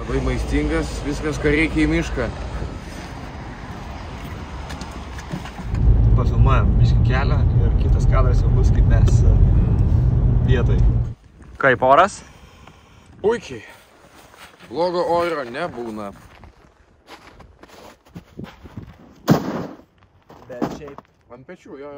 Labai maistingas, viskas, ką reikia į mišką. Pafilmuojam biškį kelią ir kitas kadras jau bus, kaip mes vietoj. Kaip oras? Puikiai. Blogo oro nebūna. Bet šiaip. Ant pečių, jo.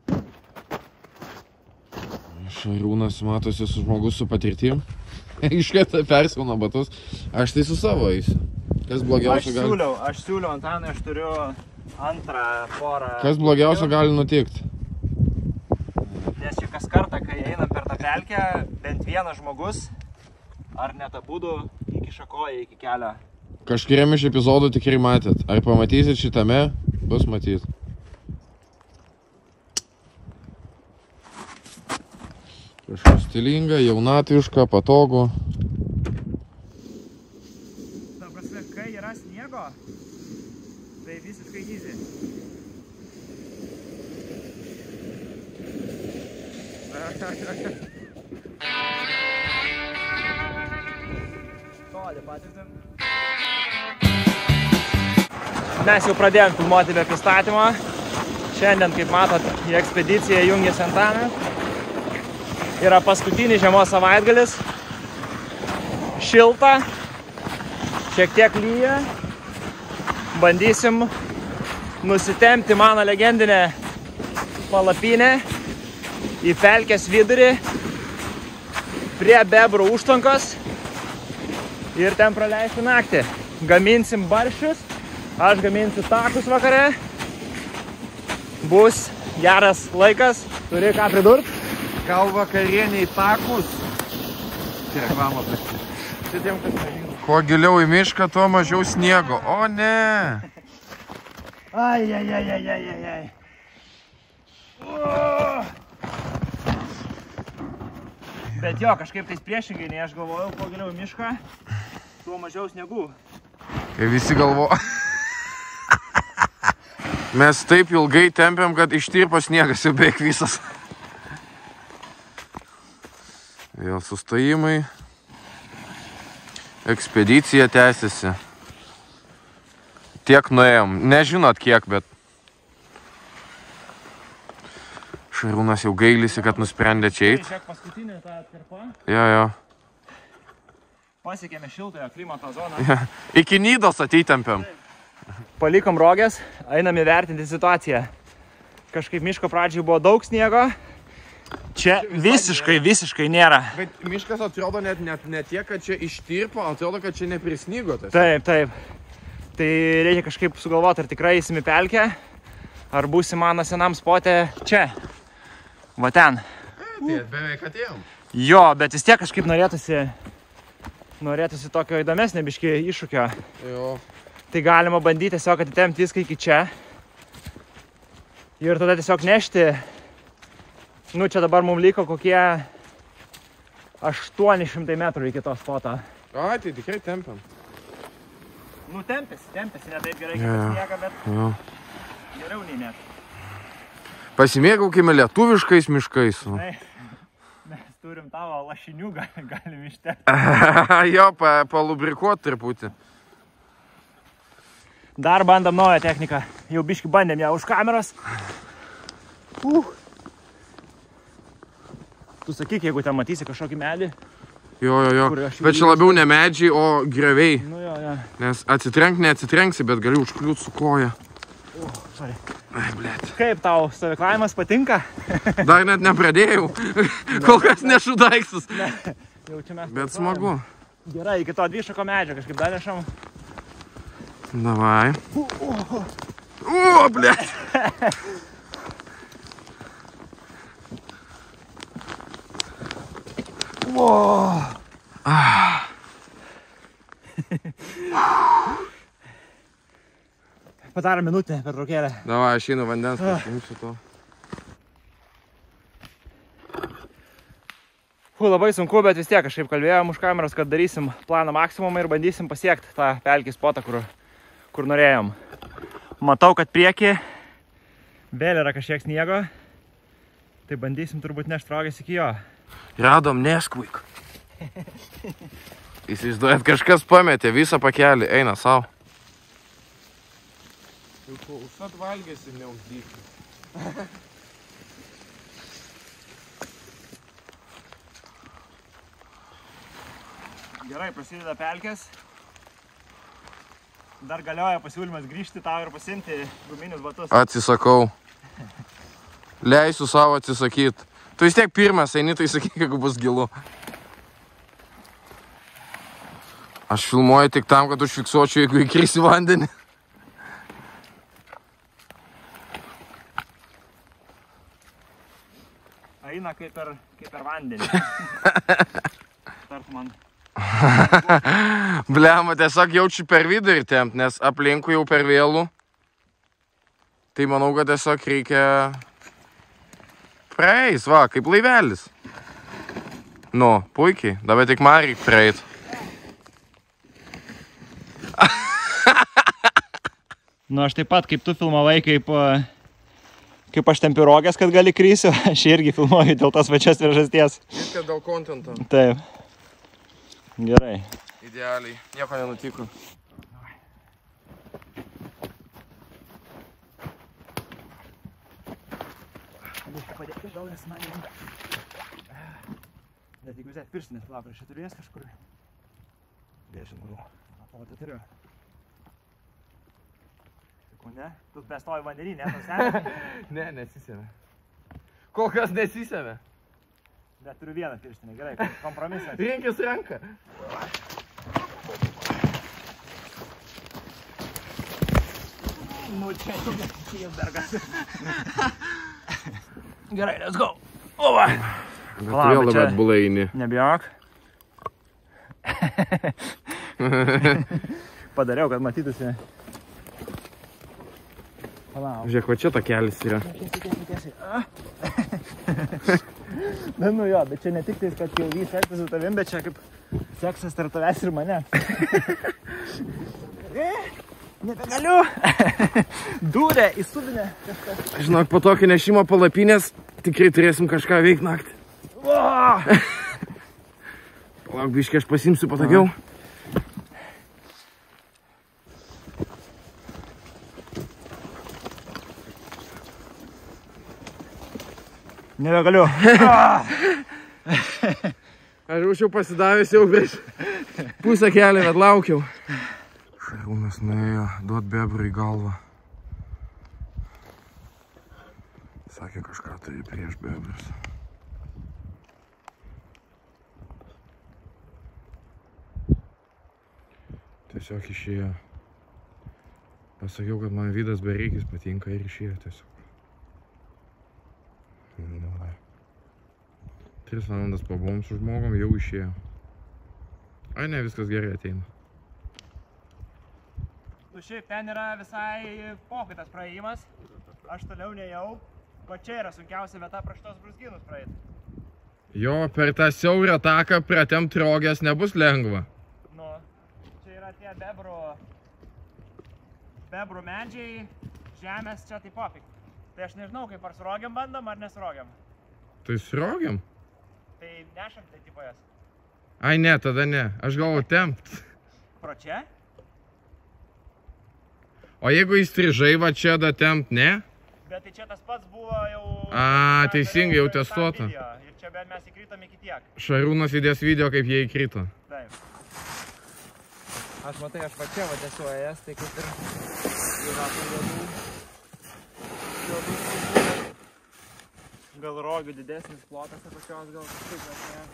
Šarūnas matosi su žmogus su patirtim. Iškart persiūna batus. Aš tai su savo eisiu. Kas blogiausio gali... Aš siūliau, Antanai, aš turiu antrą porą... Kas blogiausio gali nutikti? Nes čia kas kartą, kai einam per tą pelkę, bent vienas žmogus, ar net abudu, įkiša koją iki kelio. Kažkuriam iš epizodų tikrai matėt. Ar pamatysit šitame, bus matyt. Kažkas stilinga, jaunatviška, patogu. Ta prasme, kai yra sniego, tai visiškai easy. Toli patirtim. Mes jau pradėjom filmuoti be pristatymo. Šiandien, kaip matot, į ekspediciją jungiasi Antanas. Yra paskutinis žiemos savaitgalis. Šilta. Šiek tiek lyja. Bandysim nusitempti mano legendinę palapinę į pelkės vidurį prie bebrų užtvankos ir ten praleisti naktį. Gaminsim barščius, aš gaminsiu takus vakare. Bus geras laikas. Turi ką pridurt? Gal vakarieniai takus? Tai reklama prašyti. Kuo giliau į mišką, tuo mažiau sniego. O ne! Ai. Bet jo, kažkaip tais priešingai, nei aš galvojau, kuo giliau į mišką, tuo mažiau sniegų. Kai visi galvoja. Mes taip ilgai tempiam, kad ištirpo sniegas jau beveik visas. Vėl sustojimai. Ekspedicija tęsiasi. Tiek nuėjom. Nežinot kiek, bet... Šarūnas jau gailisi, kad nusprendė čia eit. Čia paskutinė ta atkarpa. Jo. Pasiekėme šiltojo klimato zoną. Ja. Iki Nidos ateitempiam. Palikom rogės, einam įvertinti situaciją. Kažkaip miško pradžiai buvo daug sniego. Čia visiškai nėra. Bet miškas atrodo net tiek, kad čia ištirpo, atrodo, kad čia neprisnygo. Taip. Tai reikia kažkaip sugalvoti, ar tikrai eisim į pelkę, ar būsim mano senam spote čia. Va ten. Tai beveik atėjom. Jo, bet vis tiek kažkaip norėtųsi tokio įdomesnio biškį iššūkio. Jo. Tai galima bandyti tiesiog atitempti viską iki čia. Ir tada tiesiog nešti. Nu, čia dabar mums liko kokie 800 metrų iki to spoto. Ai, tai tikrai tempiam. Nu, tempėsi, ne taip gerai, kaip sniega, bet geriau nei net. Pasimėgaukime lietuviškais miškais. Mes turim tavo lašinių, galim ištekti. Jo, palubrikuot truputį. Dar bandam naują techniką. Jau biškį bandėm ją už kameros. Tu sakyk, jeigu ten matysi kažkokį medį. Jo. Bet čia labiau ne medžiai, o greviai. Nu jo. Nes neatsitrenksi, bet gali užkliūt su koja. Sorry. Ai, blėt. Kaip tau stovyklavimas patinka? Dar net nepradėjau. Kol kas nešu daiktus. Bet smagu. Gerai, iki to dvišako medžio kažkaip dar nešam. Davai. O, blėt. Padarom minutę per traukėlę. Davai, aš einu vandens, pasimsiu to. Labai sunku, bet vis tiek kažkaip kalbėjom už kameros, kad darysim planą maksimumą ir bandysim pasiekti tą pelkį spotą, kur norėjom. Matau, kad priekį vėl yra kažkiek sniego, tai bandysim turbūt nešti rogės iki jo. Radom Nesquik. Įsivaizduojat, kažkas pametė visą pakelį, eina savo. Jau kol užsat valgėsi, neuždykti. Gerai, prasideda pelkės. Dar galioja pasiūlymas grįžti tau ir pasiimti guminius batus. Atsisakau. Leisiu savo atsisakyti. Tu vis tiek pirmas eini, tai sakyk, jeigu bus gilu. Aš filmuoju tik tam, kad užfiksuočiau, jeigu įkrisi vandenį. Eina kaip per vandenį. Tartum man. Blema, tiesiog jaučiu per vidurį tempt, nes aplinkui jau per vėlų. Tai manau, kad tiesiog reikia praeis, va, kaip laivelis. Nu, puikiai, dabar tik man reikia praeit. Nu, aš taip pat, kaip tu filmavai, kaip aš tempiu rogės, kad gali krysiu, aš irgi filmuoju dėl tos pačios priežasties. Viskas dėl kontento. Taip. Gerai. Idealiai. Nieko nenutiko. Reikia padėti daugas man. Bet jeigu žiūrėt pirštinės, lauk, aš čia turiu jas kažkur. Dėžinau. O, tai turiu. Sakau, ne? Tu bestovi vandenį, ne? Nusėmė? Ne, nesisėmė. Kol kas nesisėmė. Bet turiu vieną pirštinę, gerai, kompromisas. Rinkis ranką. Nu, čia jis dargas. Gerai, let's go. Ova. Bet vėl dabar bulaini. Nebijok. Padariau, kad matytųsi. Palauk. Žiūrėk, va čia takelis yra. Na, nu jo, bet čia ne tik tais, kad jau vys seksis su tavim, bet čia kaip seksas tarp tavęs ir mane. Nebegaliu. Dūrė, įsuvinė. Žinok, po tokio nešimo palapinės tikrai turėsim kažką veikti naktį. Palauk, biškį, aš pasimsiu patogiau. Nebegaliu. Aš jau pasidavęs jau prieš pusę kelį, bet laukiau. Šarūnas nuėjo duot bebrui į galvą. Sakė, kažką turi prieš bebrus. Tiesiog išėjo. Pasakiau, kad man Vidas Bereikis patinka ir išėjo tiesiog. 3 valandas pabuvom su žmogom, jau išėjo. Ai ne, viskas gerai ateina. Nu šiaip ten yra visai pokytas praėjimas. Aš toliau nejau. Ko čia yra sunkiausia vieta pro šitos brūzgynus praeiti. Jo, per tą siaurą taką pratempt rogės nebus lengva. Nu, čia yra tie bebrų medžiai, žemės čia tai popik. Tai aš nežinau, kaip ar su rogiam bandom, ar ne su rogiam. Tai su rogiam? Tai nešam tai tipo jas. Ai ne, tada ne. Aš galvoju tempt. Pro čia? O jeigu įstrižai va čia da tempt, ne? Bet tai čia tas pats buvo jau... A, teisingai, jau testuota. Ir čia bet mes įkrytom iki tiek. Šarūnas įdės video, kaip jie įkrito. Taip. Aš matai, aš va čia va esu ėjęs, tai kaip ir yra tų juodų. Gal rogių didesnis plotas apačios, gal kažkaip,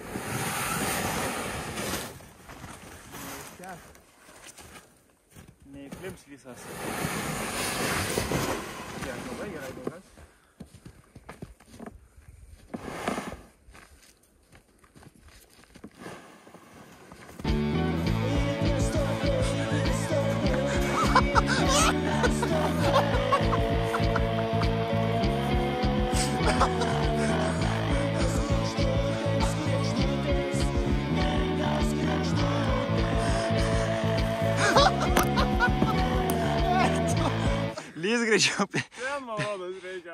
bet ne. Neįklims visas. Labai gerai daugas. Lys greičiau. Ten malonas reikia.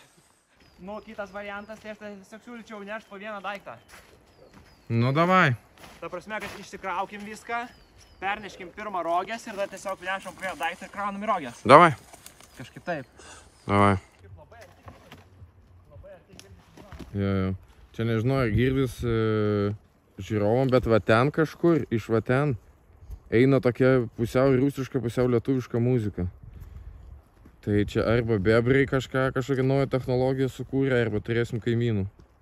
Nu, kitas variantas, tai aš tiesiog siūlyčiau nešt po vieną daiktą. Nu, davai. Ta prasme, kad išsikraukim viską, perneškim pirmą rogės ir tada tiesiog nešam prie daiktą ir kraunam į rogės. Davai. Kažkaip taip. Davai. Jo. Čia nežinau, ar girdis žiūrovom, bet va ten kažkur, iš va ten, eina tokia pusiau rusiška, pusiau lietuviška muzika. Tai čia arba bebrai kažkokią naują technologiją sukūrė, arba turėsim kaimynų.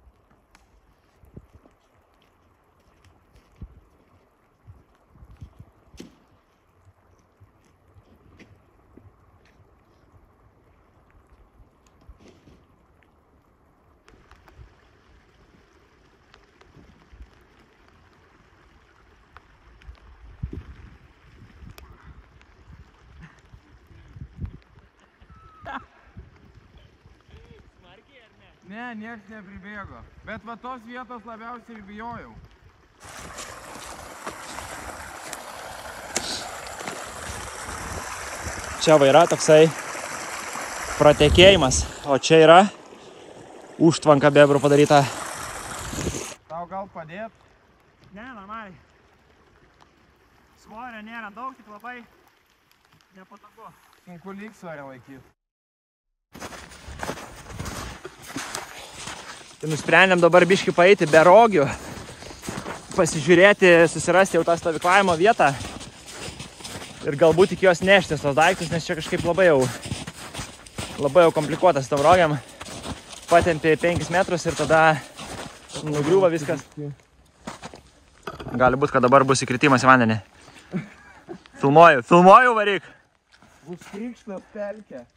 Ne, nieks nepribėgo. Bet va tos vietos labiausiai ir bijojau. Čia va yra toksai pratekėjimas, o čia yra užtvanka bebrų padaryta. Tau gal padėt? Ne, normaliai. Svorio nėra daug, tik labai nepatogu. Sunku lygsvarę laikyti. Tai nusprendėm dabar biškį paeiti be rogių, pasižiūrėti, susirasti jau tą stovyklavimo vietą ir galbūt iki jos neštis tos daiktus, nes čia kažkaip labai jau komplikuotas tom rogiam. Patempė 5 metrus ir tada nugriūva viskas. Gali būt, kad dabar bus įkritimas į vandenį. Filmuoju, varyk! Bus krikštas pelkė.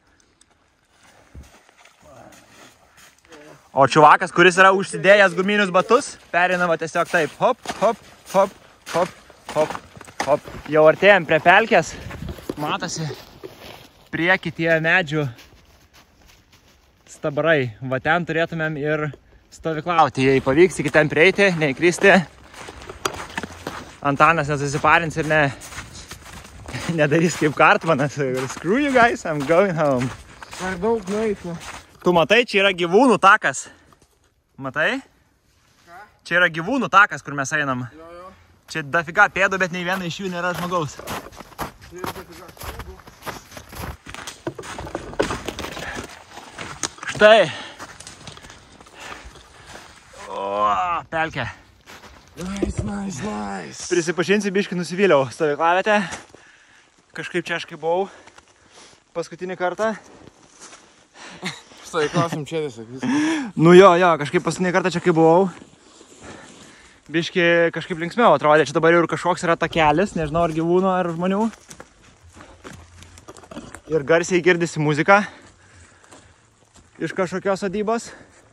O čiuvakas, kuris yra užsidėjęs guminius batus, pereinama tiesiog taip. Hop, hop, hop, hop, hop, hop. Jau artėjom prie pelkės. Matosi prieki tie medžių stabrai. Va ten turėtumėm ir stovyklauti. Jei pavyks iki ten prieiti, neįkristi. Antanas nesusiparins ir nedarys kaip Kartmanas. Screw you guys, I'm going home. Per daug nueitų. Tu matai, čia yra gyvūnų takas. Matai? Ką? Čia yra gyvūnų takas, kur mes einam. Jo. Čia dafiga pėdų, bet nei viena iš jų nėra žmogaus. Štai. O, pelkė. Nice. Prisipažinsiu, biškį nusivyliau stovyklavietę. Kažkaip čia aš kaip buvau paskutinį kartą. Stovyklosim čia tiesiog viską. Nu jo, kažkaip paskutinį kartą čia kai buvau. Biški kažkaip linksmiau atrodė. Čia dabar jau ir kažkoks yra takelis, nežinau ar gyvūnų ar žmonių. Ir garsiai girdisi muzika iš kažkokios sodybos.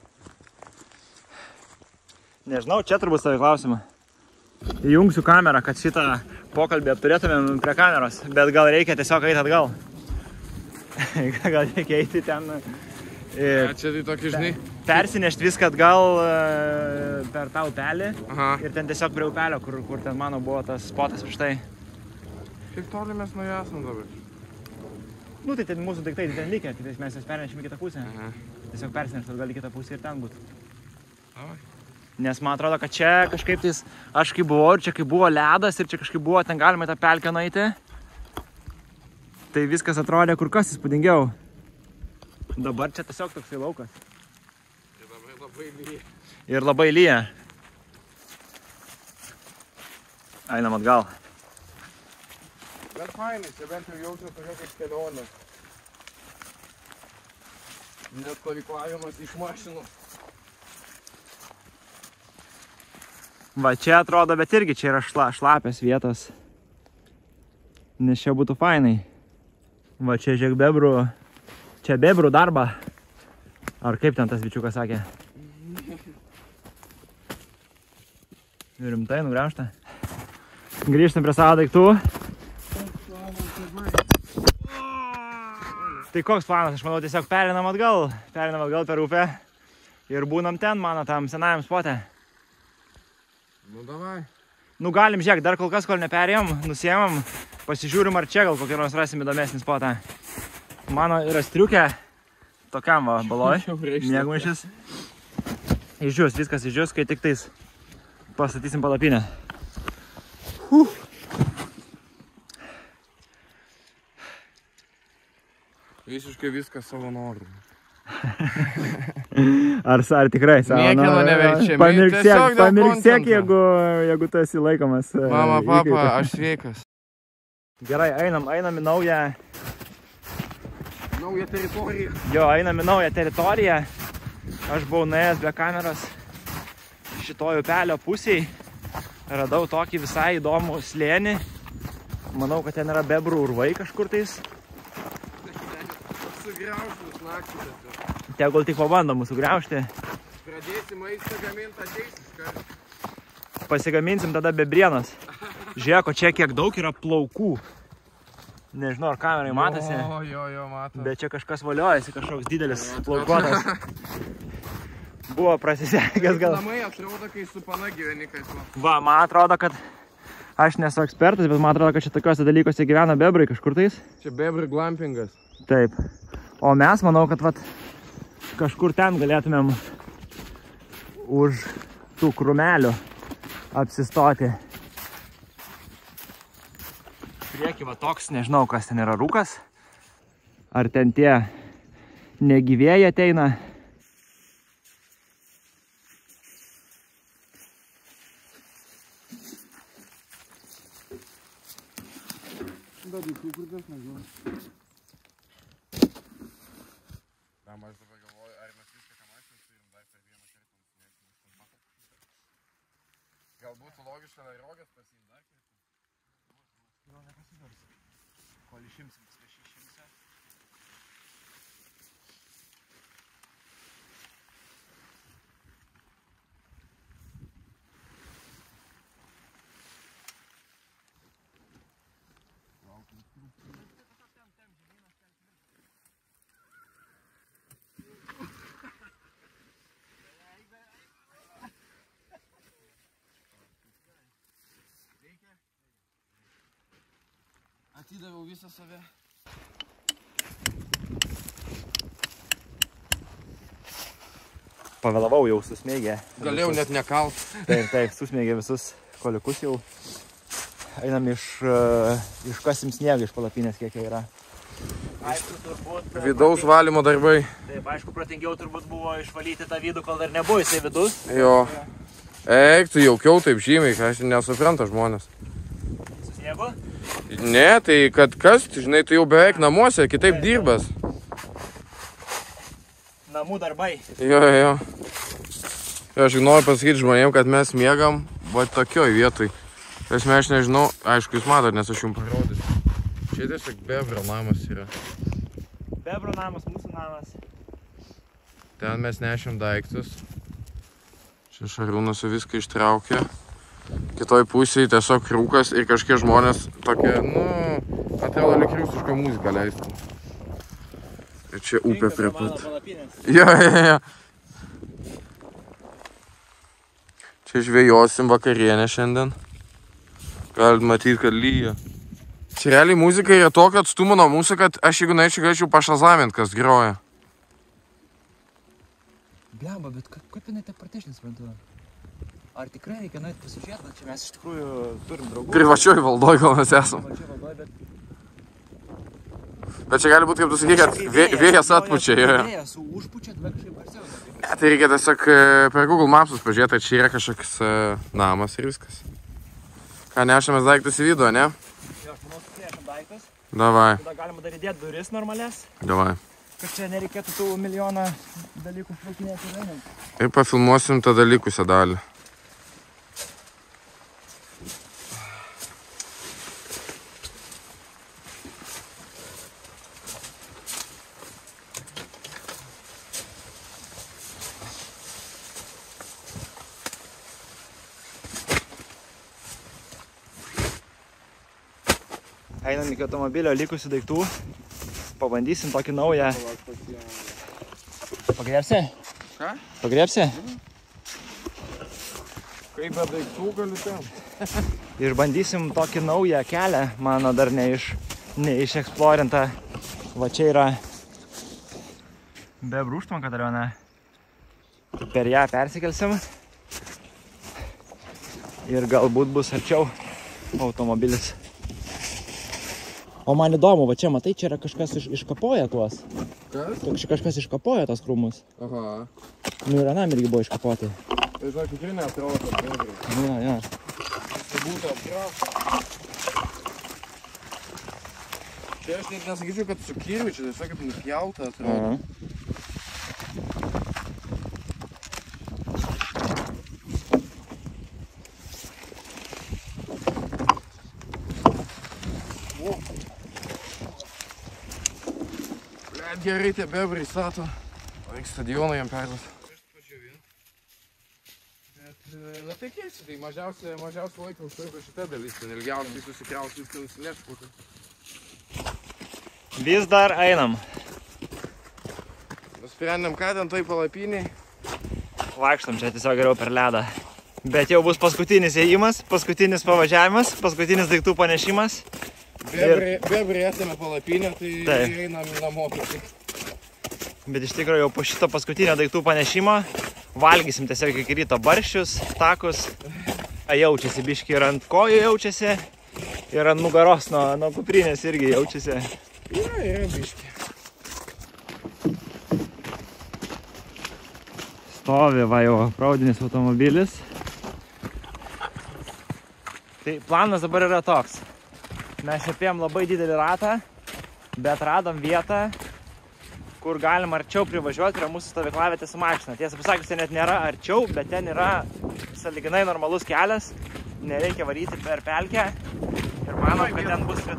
Nežinau, čia turbūt stovyklausim. Įjungsiu kamerą, kad šitą pokalbį apturėtumėm prie kameros, bet gal reikia tiesiog eiti atgal. Gal reikia eiti ten. Čia tai tokį, žinai. Persinešti viską atgal per tą upelį. Aha. Ir ten tiesiog prie upelio, kur ten mano buvo tas spotas prieš tai. Kaip toli mes nuo jų esam dabar? Nu tai ten mūsų daiktai ten likę, tai mes jas pernešim į kitą pusę. Aha. Tiesiog persinešti atgal į kitą pusę ir ten būt. Davai. Nes man atrodo, kad čia kažkaip tais, aš kai buvau ir čia kai buvo ledas ir čia kažkaip buvo, ten galima į tą pelkę nueiti. Tai viskas atrodė kur kas įspūdingiau. Dabar čia tiesiog toksai laukas. Ir dabar labai lyja. Ir labai lyja. Einam atgal. Bet fainai, čia bent jau jaučiu tokia kaip kelionė. Net stovyklavimas iš mašinų. Va čia atrodo, bet irgi čia yra šlapės vietos. Nes čia būtų fainai. Va čia žiūrėk bebrų. Čia bebrų darba. Ar kaip ten tas bičiukas sakė? Rimtai nugraužta. Grįžtam prie savo daiktų. Tai koks planas? Aš manau, tiesiog perinam atgal per upę ir būnam ten, mano tam senajam spote. Nu davai. Nu galim, žiūrėk, dar kol kas, kol neperėjom, nusiemam, pasižiūrim, ar čia gal kokį nors rasim įdomesnį spotą. Mano yra striukė, tokiam va, baloj, miegmaišis. Išdžius, viskas išdžius, kai tik tais pastatysim palapinę. Visiškai viskas savo norų. Ar tikrai savo norų? Niekieno neverčiami. Pamirksėk, jeigu tu esi laikomas. Mama, papa, aš sveikas. Gerai, einam į naują teritoriją. Jo, einam į naują teritoriją. Aš buvau nuėjęs be kameros šitoj upelio pusėj. Radau tokį visai įdomų slėnį. Manau, kad ten yra bebrų urvai kažkur tais. Sugriaužtus naktį. Tegul tik pabandom sugriaužti. Pradėsim maistą gaminti ateis iškart. Pasigaminsim tada bebrienos. Žiūrėk, čia kiek daug yra plaukų. Nežinau, ar kamerai matosi. Jo, mato. Bet čia kažkas valiojasi, kažkoks didelis plaukotas. Buvo prasisekęs gal. Namai atrodo, kai su pana gyveni, kai su. Va, man atrodo, kad aš nesu ekspertas, bet man atrodo, kad čia tokiuose dalykuose gyvena bebrai kažkur tais. Čia bebrų glampingas. Taip. O mes, manau, kad vat, kažkur ten galėtumėm už tų krūmelių apsistoti. Prieki va toks, nežinau, kas ten yra rūkas. Ar ten tie negyvėjai ateina. Dalykų, kur tas nežinau. Aš dabar galvoju, ar mes viską, ką mašinės turim dar per vieną kartą. Gal būtų logiška dar rogas pasiimti dar kartą? Gal nepasidars. Kol išimsim, viską išimsia. Atidaviau visą save. Pavėlavau jau susmeigė. Galėjau net nekalt. Taip, susmeigė visus koliukus jau. Einam iškasim sniegą iš palapinės, kiek yra. Aišku, turbūt... Vidaus valymo darbai. Taip, aišku, protingiau turbūt buvo išvalyti tą vidų, kol dar nebuvo jisai vidus. Jo. Eik, tu jaukiau taip žymiai, ką aš nesupranta žmonės. Su sniegu? Ne, tai kad kas, žinai, tu jau beveik namuose, kitaip dirbas. Namų darbai. Jo. Aš noriu pasakyti žmonėm, kad mes miegam va tokioj vietoj. Esmė, aš nežinau, aišku, jūs matot, nes aš jums parodysiu. Čia tiesiog bebro namas yra. Bebro namas, mūsų namas. Ten mes nešim daiktus. Čia Šarūnas viską ištraukė. Kitoj pusėje tiesiog rūkas ir kažkie žmonės tokie, atrodo lyg rusišką muziką leistų. Ir čia upė prie pat. Jo. Čia žvejosim vakarienę šiandien. Galit matyti, kad lyja. Čia realiai muzika yra tokio atstumo nuo mūsų, kad aš jeigu galėčiau pašazamint, kas groja. Blemba, bet kaip jinai taip pratešnis, suprantu? Ar tikrai reikia nuėti pasižiūrėti? Čia mes iš tikrųjų turim draugų. Privačioj valdoj gal mes esam. Privačioj valdoj, bet čia gali būti, kaip tu sakai, kad vėjas atpučia. Vėjas užpučia, bet kažkaip garsiau. Ne, tai reikia tiesiog per Google Mapsus pažiūrėti, čia yra kažkoks namas ir viskas. Ką, nešamės daiktus į vidų, ne? Jo, aš manau, susiešam daiktus. Davai. Tada galima dar įdėti duris normales. Davai. Kad čia nereikėtų tų milijoną dalykų šlaukinėti. Ir pafilmuosim tą dalykusią dalį. Einam iki automobilio likusių daiktų. Pabandysim tokį naują. Pagriebsi? Ką? Pagriebsi? Kaip be daiktų galiu ten? Išbandysim tokį naują kelią, mano dar neišeksplorintą. Va čia yra bebrų užtvanka dar viena. Per ją persikelsim. Ir galbūt bus arčiau automobilis. O man įdomu, va čia matai, čia yra kažkas iškapoja tuos. Kas? Kažkas iškapoja tos krūmus. Aha. Nu ir anam irgi buvo iškapoti. Tai žinok, tikrai neatrodo, kad bebrai. Ja. Tai būtų apkrauta. Čia aš net nesakyčiau, kad su kirviu, čia tiesiog kaip nupjauta atrodo. Gerai, tie bebrai stato. Reikia stadioną jam perduot. Na tai keisi, tai mažiausia laiko užtruko šita dalis, ten ilgiausiai susikraus, viską nusilėš būtų. Vis dar einam. Nusprendėm, ką ten toj palapiniai. Vaikštam čia tiesiog geriau per ledą. Bet jau bus paskutinis ėjimas, paskutinis pavažiavimas, paskutinis daiktų panešimas. Bebrai atėmė palapinę, tai einam namo. Bet iš tikrųjų jau po šito paskutinio daiktų panešimo valgysim tiesiog iki ryto barščius, takus. Jaučiasi biški ir ant kojų jaučiasi, ir ant nugaros nuo kuprinės irgi jaučiasi. Yra biški. Stovi va jau praudinis automobilis. Tai planas dabar yra toks. Mes šiapėjom labai didelį ratą, bet radom vietą, kur galim arčiau privažiuoti prie mūsų stovyklavietės su mašina. Tiesą pasakius, ten net nėra arčiau, bet ten yra sąlyginai normalus kelias, nereikia varyti per pelkę. Ir manom, kad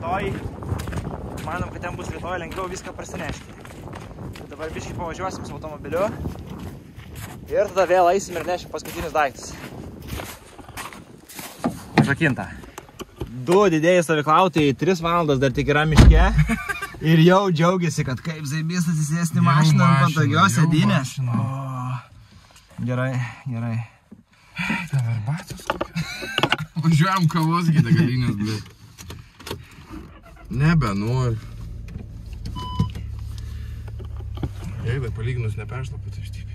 ten bus rytoj lengviau viską prasinešti. Dabar biškai pavažiuosim su automobiliu ir tada vėl eisim ir nešim paskutinius daiktus. Žakinta. 2 didėjai stovyklautojai 3 valandas dar tik yra miške ir jau džiaugiasi, kad kaip zaibys atsisėsti mašiną ant patogios sėdynės. Gerai. Dabar batos kokia. Važiuojam kavos degalinės, blėt. Nebenoriu. Jei dar palyginus neperšlapų, tai stipriai.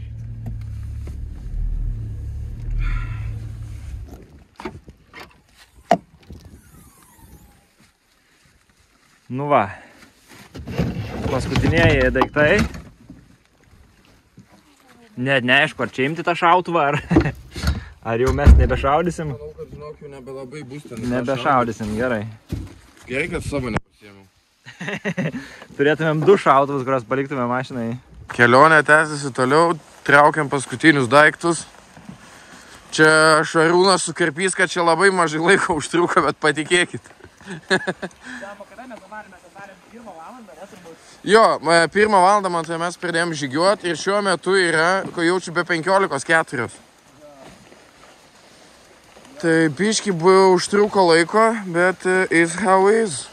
Nu va, paskutinieji daiktai. Net neaišku, ar čia imti tą šautuvą, ar jau mes nebešaudysim. Manau, kad žinok, jau nebelabai bus ten. Nebešaudysim, gerai. Gerai, kad savo nepasiėmiau. Turėtumėm 2 šautuvus, kurios paliktume mašinai. Kelionė tęsiasi toliau, traukiam paskutinius daiktus. Čia Šarūnas sukarpys, kad čia labai mažai laiko užtruko, bet patikėkit. Jo, 1 valandą man tai mes pradėjom žygiuoti ir šiuo metu yra, ko jaučiu, be 15:04. Tai biški buvo užtruko laiko, bet is how is.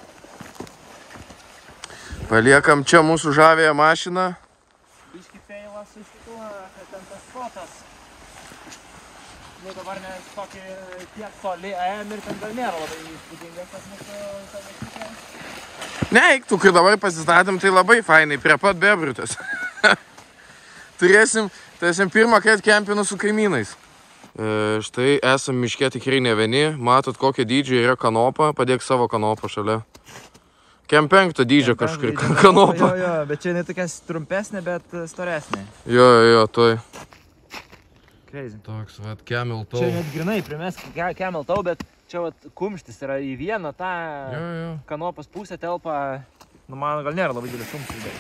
Paliekam čia mūsų žavėją mašiną. Biški feilas iš tuo, kad ten tas spotas. Nu dabar mes tokį tiek toli ėjom ir ten gal nėra labai įspūdingas tas mūsų savaitikė. Ne, tu, kai dabar pasistatėm, tai labai fainai, prie pat bebrutės. Turėsim pirmą kartą kempinų su kaimynais. Štai esam miške tikrai ne vieni, matot kokio dydžio yra kanopa, padėk savo kanopą šalia. Kem 5 dydžio kažkur kanopa. Jo, bet čia jinai tokia trumpesnė, bet storesnė. Jo, toj. Crazy. Toks, vat, camel toe. Čia net grinai primesk camel toe, bet čia vat kumštis yra į vieną tą kanopos pusę telpa. Nu, man gal nėra labai didelis kumštis, bet.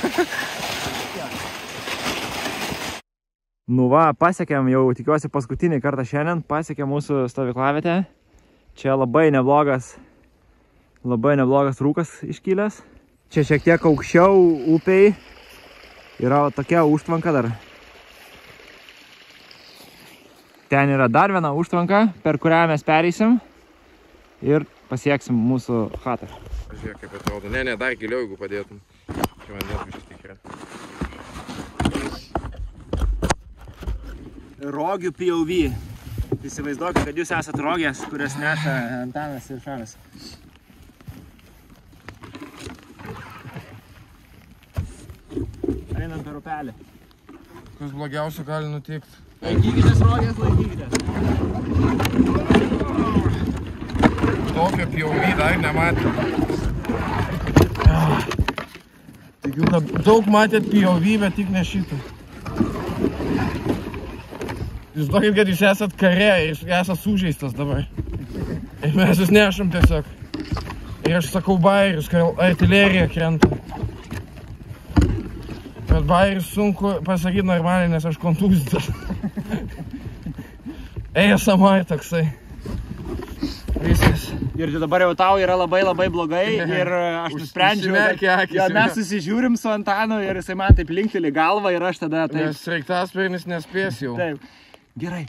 Nu va, pasiekėm jau, tikiuosi, paskutinį kartą šiandien, pasiekėm mūsų stovyklavietę. Čia labai neblogas rūkas iškilęs. Čia šiek tiek aukščiau upiai yra tokia užtvanka dar. Ten yra dar viena užtvanka, per kurią mes pereisim ir pasieksim mūsų chatą. Žiūrėk, kaip atrodo. Ne, dar giliau, jeigu padėtum. Čia vandens biškis tikrai. Rogių POV. Įsivaizduokit, kad jūs esat rogės, kurias neša Antanas ir Šaras. Einam per upelį. Kas blogiausio gali nutikti? Laikykitės rogės, laikykitės. tokio POV dar nematėt. Tikiu, kad daug matėt POV, bet tik ne šitą. Jūs tokit, kad jūs esat kare ir jūs esat sužeistas dabar. Ir mes jūs nešam tiesiog. Ir aš sakau bairius, kai artilerija krenta. Bet bairius sunku pasakyti normaliai, nes aš kontūzytas. ASMR toksai. Viskas. Ir dabar jau tau yra labai blogai ir aš nusprendžiau, kad mes susižiūrim su Antanu ir jisai man taip linkteli galvą ir aš tada taip... Nes sraigtasparnis nespės jau. Taip. Gerai.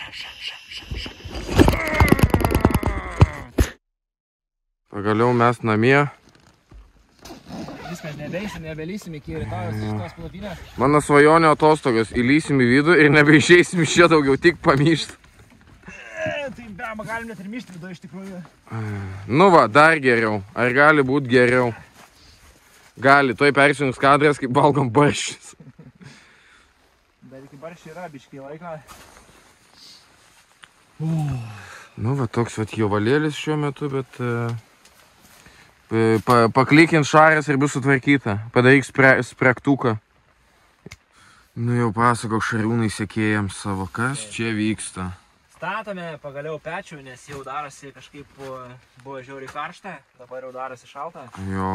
Pagaliau mes namie. Viskas, nebelysim iki rytojus iš tos palapinės. Mano svajonio atostogas. Įlysim į vidų ir nebeišeisim iš čia daugiau, tik pamyšt. Tai bema, galim net ir myšti vidų iš tikrųjų. Nu va, dar geriau. Ar gali būti geriau? Gali, toj persijungs kadras, kaip valgom barščius. Dar iki barščiai yra biškai laiko. Nu va, toks vat jovalėlis šiuo metu, bet... Paklikint šaras ir bus sutvarkyta. Padaryk spragtuką. Nu jau pasakau Šarūnai sekėjams savo, kas čia vyksta. Statome pagaliau pečių, nes jau darosi kažkaip buvo žiauriai karšta, dabar jau darosi šalta. Jo.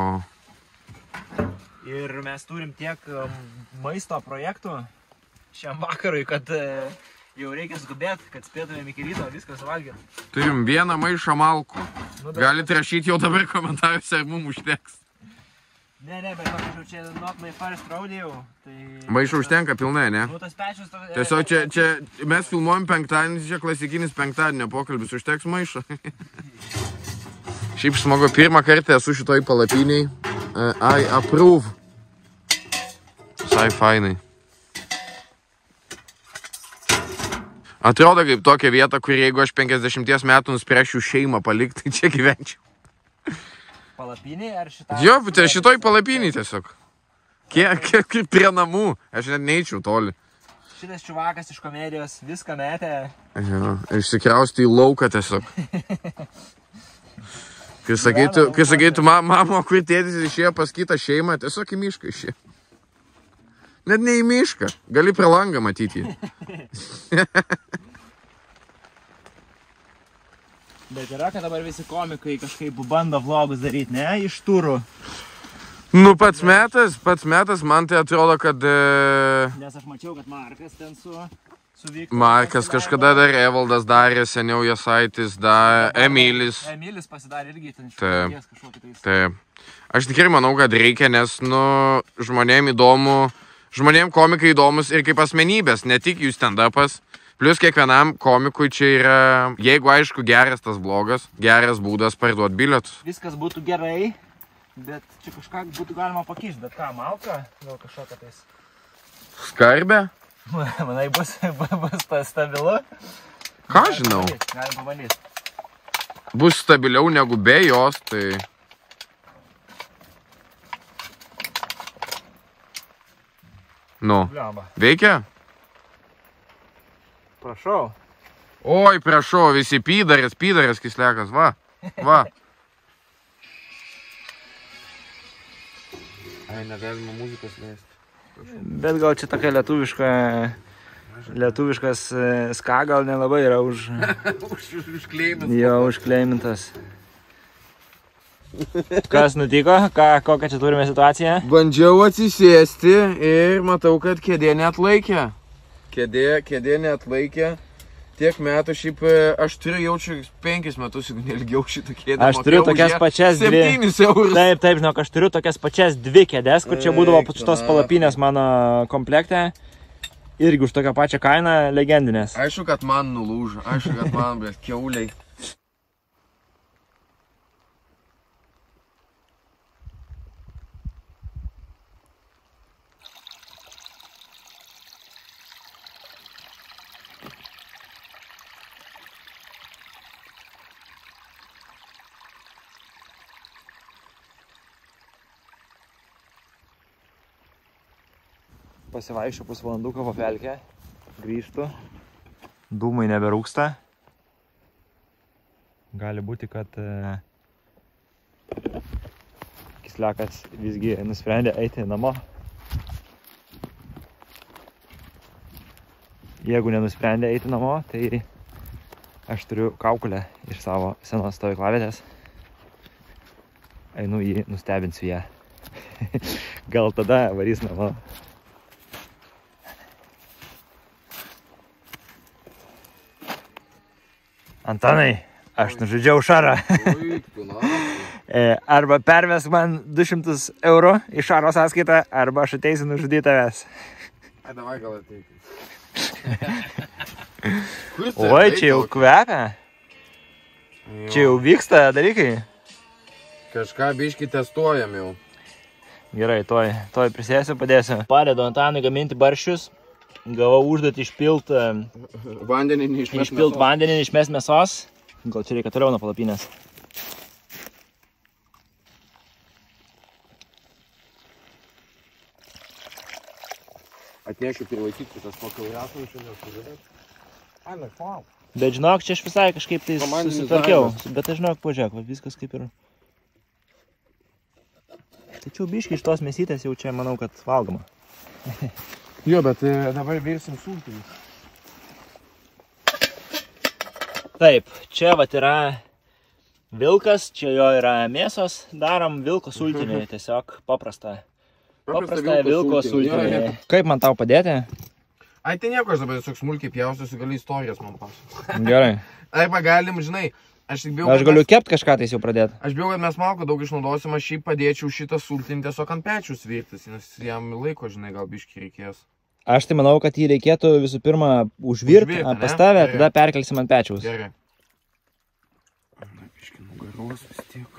Ir mes turim tiek maisto projektų šiam vakarui, kad jau reikia skubėti, kad spėtumėm iki ryto viską suvalgyti. Turim vieną maišą malkų. Galite rašyti jau dabar komentaruose, ar mums užteks. Ne, bet aš čia not my first rodeo. Maišą užtenka pilnai, ne? Nu, tas pečius... Tiesiog čia mes filmuojam penktadienį, čia klasikinis penktadienio pokalbis, užteks maišą. Šiaip smagu, pirmą kartą esu šitoj palapiniai. I approve. Visai fainai. Atrodo kaip tokia vieta, kur jeigu aš 50 metų nuspręšiu šeimą palikti, tai čia gyvenčiau. Palapiniai ar šitą? Jo, tai šitoj palapiniai tiesiog. Kiek prie namų, aš net neičiau toli. Šitas čiuvakas iš komedijos viską metė. Jo, išsikrausti į lauką tiesiog. Kai sakytų, mama, kur tėtis išėjo pas kitą šeimą, tiesiog į mišką išėjo. Net ne į mišką, gali prie langą matyti. Bet yra, kad dabar visi komikai kažkaip bando vlogus daryti, ne? Iš turų. Nu, pats metas, man tai atrodo, kad... Nes aš mačiau, kad Markas ten su Viktoru. Markas kažkada dar, Evaldas darė, seniau Jasaitis, Emilis. Emilis pasidarė irgi ten šitokės kažkokį tais. Taip. Aš tikrai manau, kad reikia, nes, nu, žmonėm įdomu, žmonėm komikai įdomus ir kaip asmenybės, ne tik jų stand-upas. Plius kiekvienam komikui čia yra, jeigu aišku geras tas blogas, geras būdas parduoti bilietus. Viskas būtų gerai, bet čia kažką būtų galima pakišti, bet ką, malka? Gal kažkokia tais. Skarbė? Manai, bus stabilu? Ką žinau? Galim pabandyti. Bus stabiliau negu be jos, tai... Nu, veikia? Prašau. Oi, prašau, visi pydaras kislekas, va. Ai, negalima muzikos leisti. Bet gal čia tokia lietuviškas ska gal nelabai yra Užkleimintas. Jo, užkleimintas. Kas nutiko? Kokią čia turime situaciją? Bandžiau atsisėsti ir matau, kad kėdė neatlaikė. Kėdė neatlaikė. Tiek metų, šiaip aš turiu jaučiu 5 metus, jeigu nelgiau šitą kėdę. Aš turiu tokias pačias 7 eurus. Taip, žinok, aš turiu tokias pačias 2 kėdės, kur čia būdavo šitos palapinės mano komplekte. Irgi už tokią pačią kainą legendinės. Aišku, kad man nulūžo. Aišku, kad man, bet kiauliai. Pasivaikščiu pusvalanduką po pelkę, grįžtu, dūmai neberūksta, gali būti, kad Kislekas visgi nusprendė eiti namo. Jeigu nenusprendė eiti namo, tai aš turiu kaukulę iš savo senos stovyklavietės. Einu jį, nustebinsiu ją. Gal tada varys namo. Antanai, aš nužudžiau Šarą. Arba pervesk man 200 eurų į Šaro sąskaitą, arba aš ateisiu nužudyti tavęs. Ai, davai gal ateikit. Oi, čia jau kvepia. Čia jau vyksta dalykai. Kažką biškį testuojam jau. Gerai, toj prisėsiu, padėsiu. Padedu Antanui gaminti barščius. Gavau užduotį išpilt vandenį, neišmest mėsos. Vandenį, neišmest mėsos. Gal čia reikia toliau nuo palapinės. Atnešiu prilaikyti tas pakalriasom šiandien sužadėt. Ai, na, wow. Bet žinok, čia aš visai kažkaip tai susitvarkiau. Bet aš žinok, pažiūrėk, viskas kaip ir... Tačiau biškai iš tos mėsytės jau čia manau, kad valgoma. Jo, bet dabar virsim sultinį. Taip, čia vat yra vilkas, čia jo yra mėsos. Darom vilko sultinį, tiesiog paprastą vilko sultinį. Kaip man tau padėti? Ai, tai nieko, aš dabar tiesiog smulkiai pjausiu, gali istorijas man pasakoti. Gerai. Arba galim, žinai, aš galiu kept kažką tais jau pradėti. Aš bijau, kad mes malko daug išnaudosim, aš šiaip padėčiau šitą sultinį tiesiog ant pečių svirtis, nes jam laiko, žinai, gal biškį reikės. Aš tai manau, kad jį reikėtų visų pirma užvirti pas tave, tada perkelsim ant pečiaus. Gerai. Na, biškį nugaros vis tiek.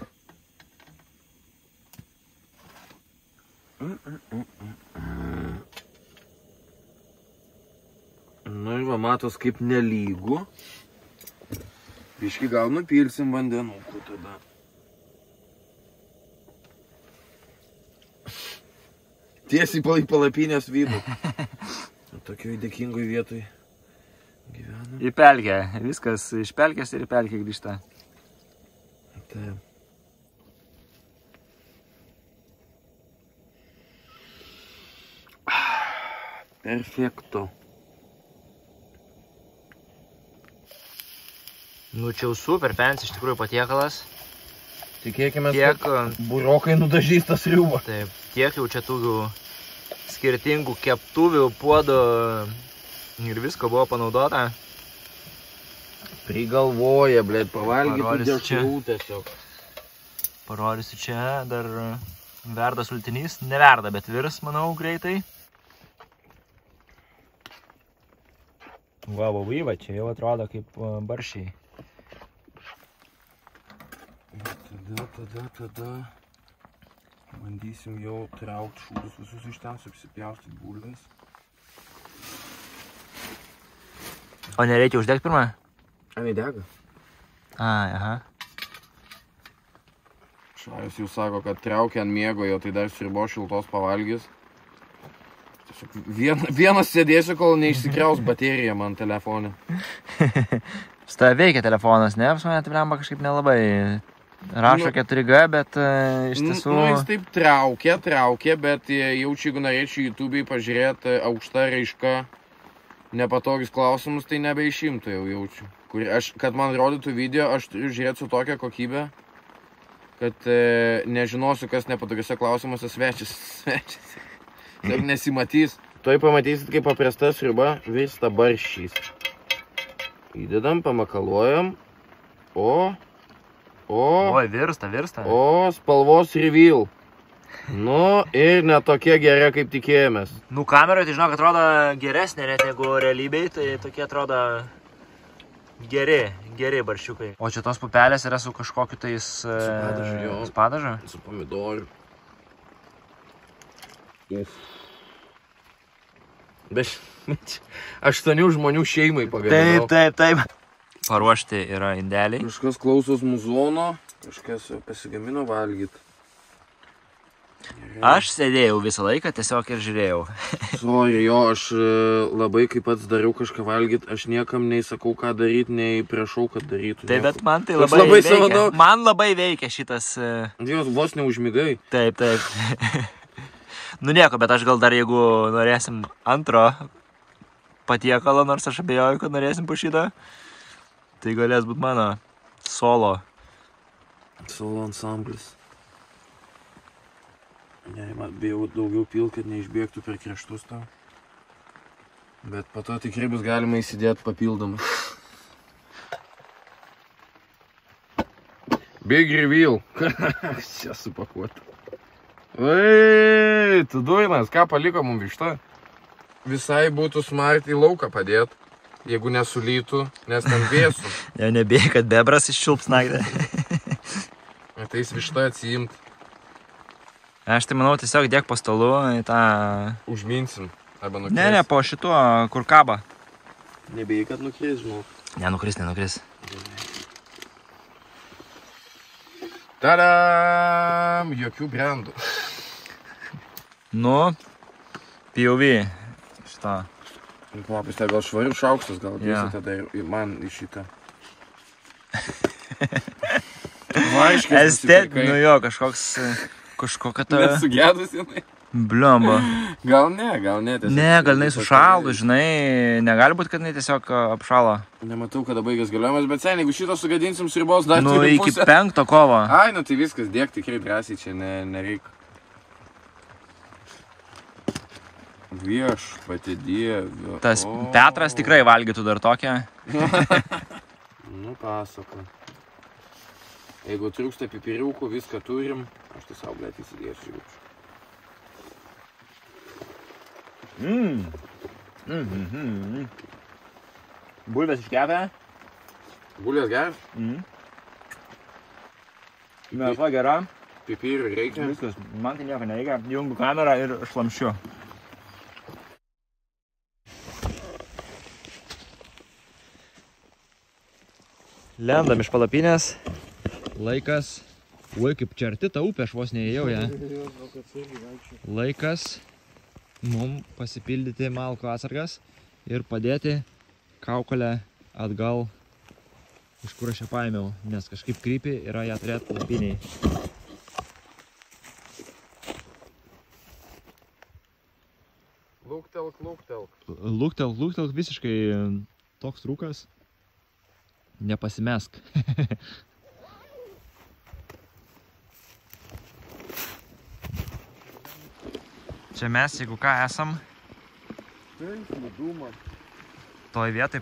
Na ir va, matos kaip nelygu. Biškį gal nupilsim vandenukų tada. Tiesiai į palapinės vidų. Tokioj dėkingoj vietoj gyvenam. Į pelkę. Viskas iš pelkės ir į pelkę grįžta. Taip. Perfekto. Nu, čia jau super fancy, iš tikrųjų patiekalas. Tikėkime, kad burokai nudažys tas sriubą. Taip, tiek jau čia tų skirtingų keptuvių, puodų ir visko buvo panaudota. Prigalvoja, blėt, pavalgyti dešrų tiesiog. Parodysiu čia, dar verda sultinys. Neverda, bet virs, manau, greitai. Va, čia jau atrodo kaip barščiai. Tada bandysim jau traukti šūdus visus iš ten, apsipjaustyti bulves. O nereikia uždegti pirmą? A, nedega. Ai, aha. Šaras jau sako, kad traukia ant miegojo, tai dar sriubos šiltos pavalgys. Vienas sėdėsiu, kol neišsikriaus baterija man telefone. Stai veikia telefonas, ne? Pas mane atviramba kažkaip nelabai. Rašo 4G, bet iš tiesų... Nu, jis taip traukia, bet jaučiu, jeigu norėčiau YouTube'ai pažiūrėti aukšta raiška nepatogius klausimus, tai nebeišimtų jau jaučiu. Kad man rodytų video, aš turiu žiūrėti su tokia kokybė, kad nežinosiu, kas nepatogiuose klausimuose svečias. Taip nesimatys. Tuoj pamatysit, kaip paprasta sriuba virsta barščiais. Įdedam, pamakaluojam, Oi, virsta. O, spalvos reveal. Nu, ir netokie geri, kaip tikėjomės. Nu, kameroje, tai žinok, atrodo geresnė, net negu realybėj, tai tokie atrodo geri barščiukai. O čia tos pupelės yra su kažkokiu tais... Su padažu? Su pomidoru. Bet 8 žmonių šeimai pagaminau. Taip. Paruošti yra indeliai. Kažkas klausos muzono, kažkas pasigamino valgyti. Aš sėdėjau visą laiką, tiesiog ir žiūrėjau. Sorry, jo, aš labai kaip pats dariau kažką valgyti, aš niekam nei sakau, ką daryti, nei prašau, kad darytų. Taip, bet man tai Toks labai labai veikia. savano- Man labai veikia šitas... Dievas, vos neužmigai. Taip, taip. Nu nieko, bet aš gal dar jeigu norėsim antro patiekalo, nors aš abejoju, kad norėsim po šitą, tai galės būti mano solo. Solo ansamblis. Ne, man bijau daugiau pil, kad neišbėgtų per kraštus tau. Bet po to tikrai bus galima įsidėti papildomai. Big reveal. Čia supakuota. Ei, tu duinas, ką paliko mums višta? Visai būtų smart į lauką padėt, jeigu nesulytų, nes ten vėsų. Jau nebėjai, kad bebras iščiulps naktį. Ateis višta atsiimt. Aš tai manau tiesiog dėk po stalu į tą... Užminsim. Arba nukris. Ne, kur šituo, kur kaba. Nebėjai, kad nukris, žinau. Nenukris. Tadam! Jokių brandų. Nu, POV šitą. Kvapas, tai gal švarių šaukštas, gal Jo. visą tada ir man į šitą. Vaiškės Nu jo, kažkokia ta... Net sugedus jinai. Bliomba. Gal ne. Tiesiog, Ne, gal jinai sušaldo, žinai, negali būti, kad jinai tiesiog apšalo. Nematau, kada baigęs galiojimas, bet sen, jeigu šitą sugadinsim sribos, dar Nu, turim iki pusę. 5 kovo. Ai, nu tai viskas, dėk tikrai drąsiai, čia nereik. Viešpatie Dieve. Tas Petras tikrai valgytų dar tokią. Nu, pasako. Jeigu trūksta pipiriukų, viską turim, aš tai savo, blėt, įsidėsiu jaučiu. Bulvės iškepę. Bulės geras? Mėsa gera. Pipirių reikia. Viskas, man tai nieko nereikia. Jungiu kamerą ir šlamšiu. Lendam iš palapinės. Laikas. Oi, kaip čia arti ta upė, aš vos neėjau ją. Laikas mums pasipildyti malko atsargas ir padėti kaukolę atgal, iš kur aš ją paėmiau, nes kažkaip krypi yra ją turėti palapiniai. Luktelk, visiškai toks rūkas. Nepasimesk. Čia mes, jeigu ką, esam toj vietai,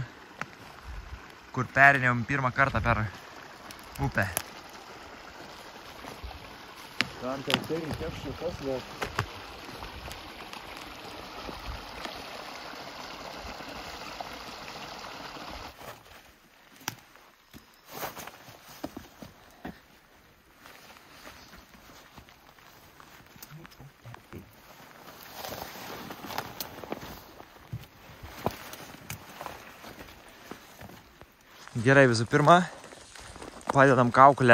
kur perinėjom pirmą kartą per upę. Tam ten reikės šitas, bet... Gerai, visų pirma, padedam kaukolę.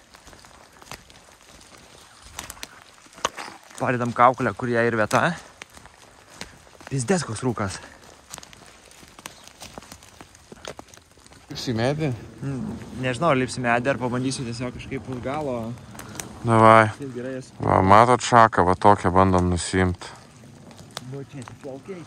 Kur ją ir vieta. Pizdės koks rūkas. Lipsi medį? Nežinau, ar lipsi medį, ar pabandysiu tiesiog kažkaip už galo. Davai. Taip gerai esu. Va, matot šaką, va tokią bandom nusiimti. Nu, čia plaukiai.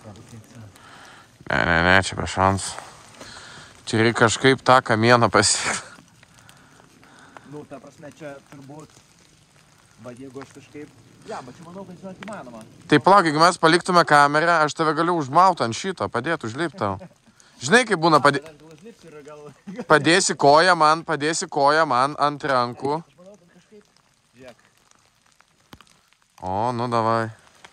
Ne, čia be šansų. Čia reikia kažkaip tą kamieną pasiekti. Nu, ta prasme, čia turbūt, bet jeigu aš kažkaip... Ja, bet čia manau, kad žinot įmanoma. Tai palauk, jeigu mes paliktume kamerą, aš tave galiu užmauti ant šito, padėti užlipti tau. Žinai, kaip būna, padėsi koją man ant rankų. Aš manau, kad kažkaip... Žiūrėk. O, nu davai.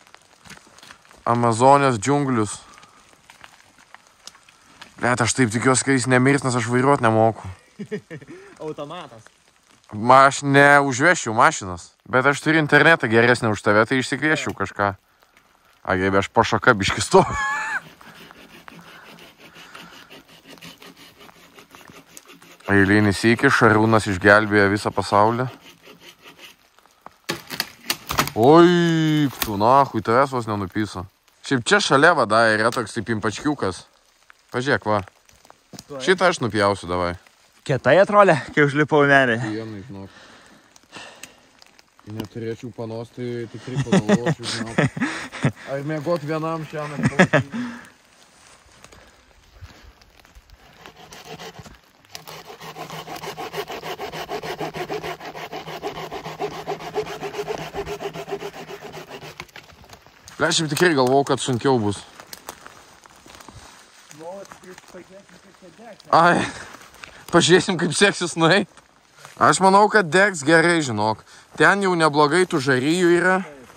Amazonės džiunglius. Bet aš taip tikiuosi, kad jis nemirs, nes aš vairuot nemoku. Automatas. Aš neužvešiu mašinas, bet aš turiu internetą geresnį už tave, tai išsikviešiu kažką. Agėbė, aš po šaka biškis to. Eilinis iki, Šarūnas išgelbėjo visą pasaulį. Oi, tu nahui, tavęs vos nenupyso. Šiaip čia šalia vada yra toks kaip impačkiukas. Pažiūrėk, va. Šitą aš nupjausiu, davai. Kietai atrodė, kai užlipau į medį. Vienai, žinok. Neturėčiau panos, tai tikrai pagalvočiau, žinok. Ar mėgot vienam šiandien? Šiaip tikrai galvojau, kad sunkiau bus. Ai, pažiūrėsim, kaip seksis nueit. Aš manau, kad degs gerai, žinok. Ten jau neblogai tų žaryjų yra.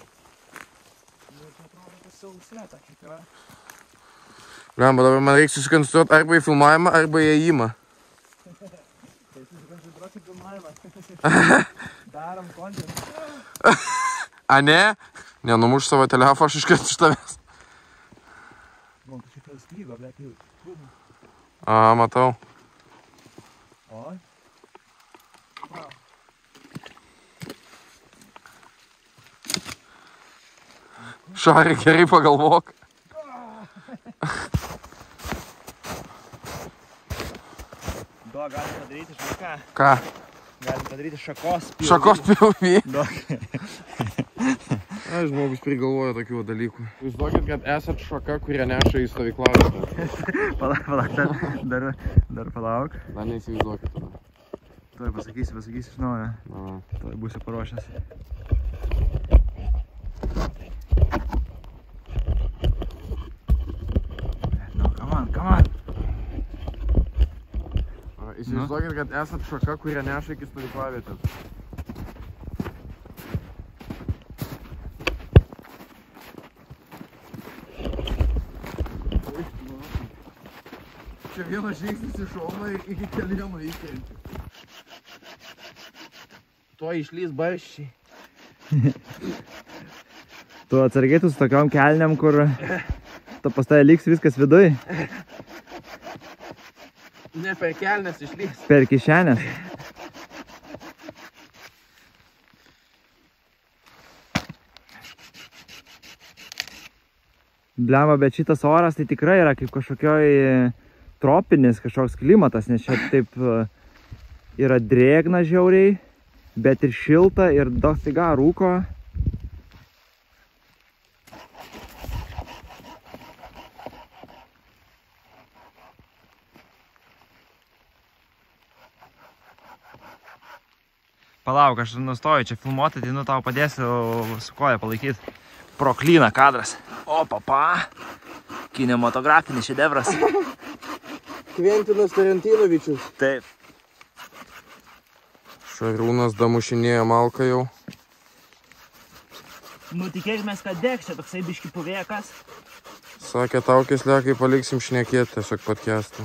Lemba, dabar man reikia susikoncentruoti arba į filmavimą, arba į ėjimą. Darom kontentą. A ne? Nenumuš savo telefoną, aš iškart iš tavęs. Man kažkaip sklygo, bet jau. A, matau. Oi. Šarį, gerai pagalvok. Galim padaryti šaką. Ką? Galim padaryti šakos POV. Šakos POV? Duok. Ai, žmogus prigalvoja tokių dalykų. Jūs duokit, kad esat šaka, kurie neša į stovyklavietę. Palauk, dar palauk. Dar neįsivaizduokit tada. Tuoj pasakysiu iš naujo. Tuoj būsiu paruošęs. No, come on. Įsivaizduokit, kad esat šaka, kurie neša iki stovyklavietės. Čia vienas žingsnis iš šono iki kelieno įkrenti. Tuo išlys barščiai. Tu atsargiai su tokiom kelniam, kur pas tai liks viskas viduj. Ne per kelnes išlys. Per kišenės. Blemba, bet šitas oras tai tikrai yra kaip kažkokioj tropinis kažkoks klimatas, nes čia taip yra drėgna žiauriai, bet ir šilta ir daug staiga rūko. Palauk, aš nustoju čia filmuoti, tai nu tau padėsiu su koja palaikyti. Pro klyną kadras. O, papa. Kinematografinis šedevras. Kventinas Tarantinovičius. Taip. Šarūnas damušinėja malką jau. Nu, tikėkime, kad degs čia toksai biški puvėkas. Sakė, tau kislekai paliksim šnekėti tiesiog podcastą.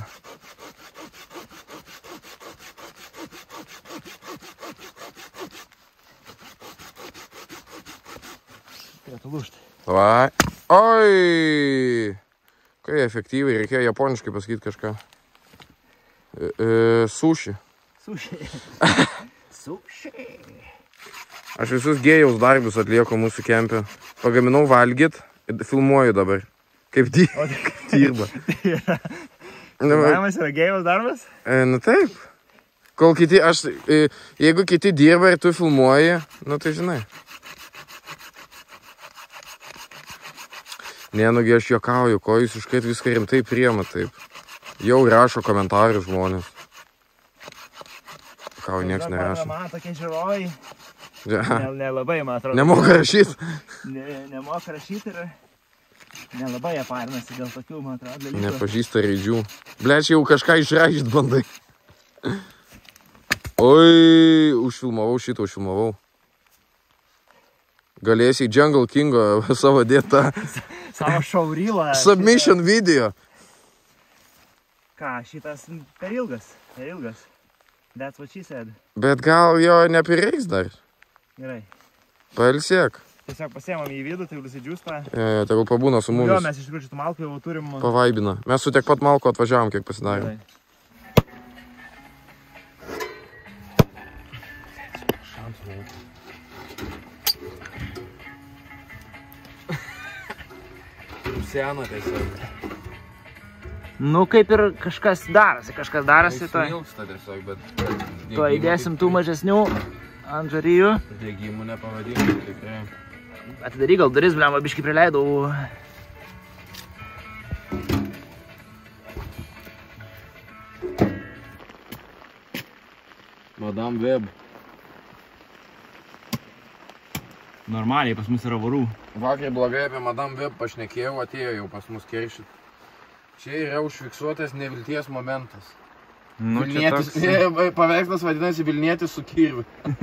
Turėtų lūžti. Davai. Oi! Kai efektyviai, reikėjo japoniškai pasakyti kažką. Sushi. Sushi. Sushi. Aš visus gėjaus darbus atlieku mūsų kempė. Pagaminau valgyt, filmuoju dabar. Kaip dirba. Filmavimas yra gėjaus darbas? Nu taip. Kol kiti, jeigu kiti dirba ir tu filmuoji, nu tai žinai. Nenugi aš juokauju, ko jūs iškart viską rimtai priema taip. Jau rašo komentarų žmonės. Ką, nieks nerašo. Man tokie žiūrovai. Nelabai, man atrodo. Nemoka rašyti. Nemoka rašyti ir nelabai jie parinasi dėl tokių, man atrodo, dalykų. Nepažįsta raidžių. Bleć, jau kažką išrašyt bandai. Oi, užfilmavau. Galėsi į Jungle Kingo savo dėtą. Savo šaurylą. Submission video. Ką, šitas per ilgas. That's what she said. Bet gal jo neprireiks dar. Gerai. Pailsėk. Tiesiog pasiemam į vidų, tai užsidžiūsta. Tegul pabūna su mumis. Jo, mes iš tikrųjų šitų malkų jau turim. Pavaibina. Mes su tiek pat malko atvažiavom, kiek pasidarėm. sena tiesiog. Nu, kaip ir kažkas darosi, Tai smilksta tiesiog, bet... Tuo įdėsim tų mažesnių ant žarijų. Degimų nepavadinti, tikrai. Atidaryk gal duris, blemba, biškį prileidau. Madame Web. Normaliai, pas mus yra varų. Vakar blogai apie Madame Web pašnekėjau, atėjo jau pas mus keršyt. Čia yra užfiksuotas nevilties momentas. Nu, Vilnietis, paveikslas vadinasi Vilnietis su kirviu.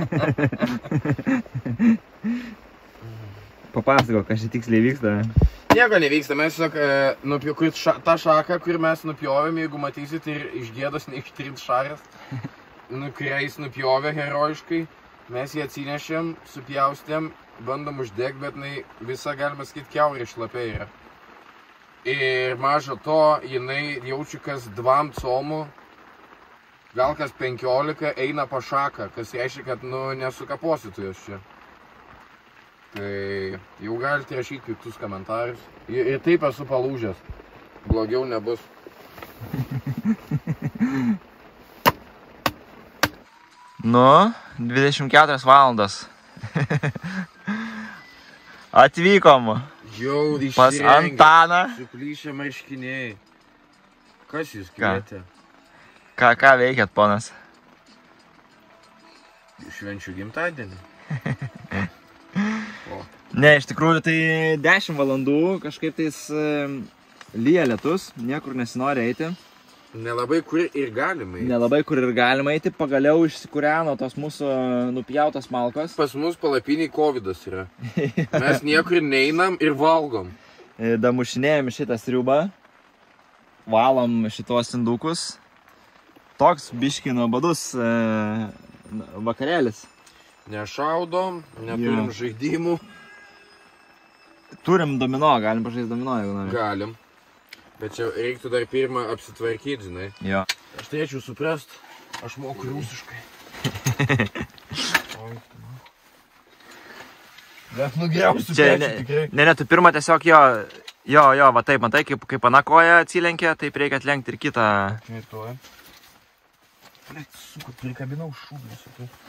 Papasako, kas čia tiksliai vyksta. Nieko nevyksta, mes tiesiog tą šaką, kur mes nupjovėm, jeigu matysit ir iš gėdos neištrint šaras, kurią jis nupjovė herojiškai, mes jį atsinešėm, supjaustėm, bandom uždegti, bet visa, galima sakyti, kiaurė šlapia yra. Ir mažo to, jinai jaučiu kas 2 comų, gal kas 15 eina po šaką, kas reiškia, kad nesukaposit jos čia. Tai jau galite rašyti kitus komentarus. Ir taip esu palūžęs. Blogiau nebus. Nu, 24 valandas. Atvykom. Jau išsirengė. Pas Antaną. Suplyšę marškiniai. Kas jūs kvietė? Ką veikėt, ponas? Švenčių gimtadienį. Ne, iš tikrųjų tai 10 valandų kažkaip tais lyja lietus, niekur nesinori eiti. Nelabai kur ir galima eiti. Pagaliau išsikūreno tos mūsų nupjautos malkos. Pas mus palapiniai covidas yra. Mes niekur neinam ir valgom. Damušinėjom šitą sriubą. Valom šitos indukus. Toks biški nuobodus vakarėlis. Nešaudom, neturim žaidimų. Turim domino, galim pažaisti domino, jeigu nori. Galim. Bet čia reiktų dar pirmą apsitvarkyti, žinai. Jo. Aš turėčiau suprast, aš moku rusiškai. Bet nugriausiu pečių tikrai. Ne, tu pirmą tiesiog jo, va taip, matai, kaip ana koja atsilenkia, taip reikia atlenkti ir kitą. Kituoja. Blėt, suku, prikabinau šūdus.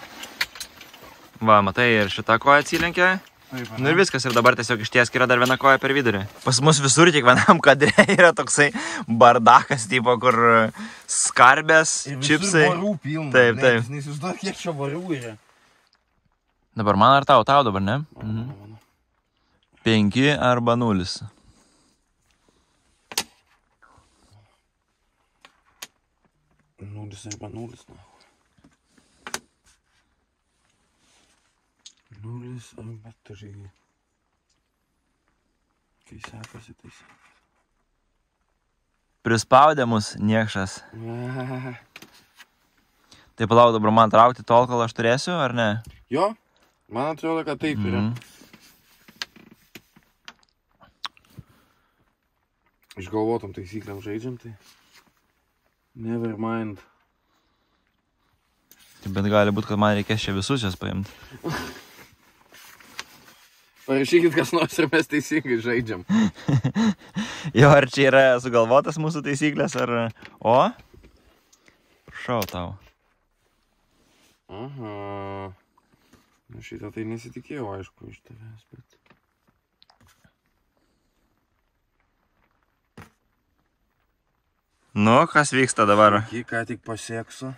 Va, matai, ir šitą koją atsilenkia. Nu ir viskas, ir dabar tiesiog ištiesk yra dar viena koja per vidurį. Pas mus visur kiekvienam kadre yra toksai bardakas, tipo, kur skarbės, čipsai. Ir visur varų pilna. Taip. Neįsivaizduok, kiek čia varų yra. Dabar man ar tau? Tau dabar, ne? 5 arba 0. Nulis arba 0, na. 0 arba turi. Kai sekasi, tai sekasi. Prispaudė mus niekšas. Tai palauk dabar man traukti tol, kol aš turėsiu, ar ne? Jo, man atrodo, kad taip yra. Išgalvotom taisyklėm žaidžiam, tai never mind. Bet gali būt, kad man reikės čia visus jas paimti. Parašykit, kas nors ir mes teisingai žaidžiam. Jo, ar čia yra sugalvotas mūsų taisyklės, ar... O? Šau tau. Aha. Na šitą tai nesitikėjau, aišku, iš tavęs, bet... Nu, kas vyksta dabar? Ką tik po sekso.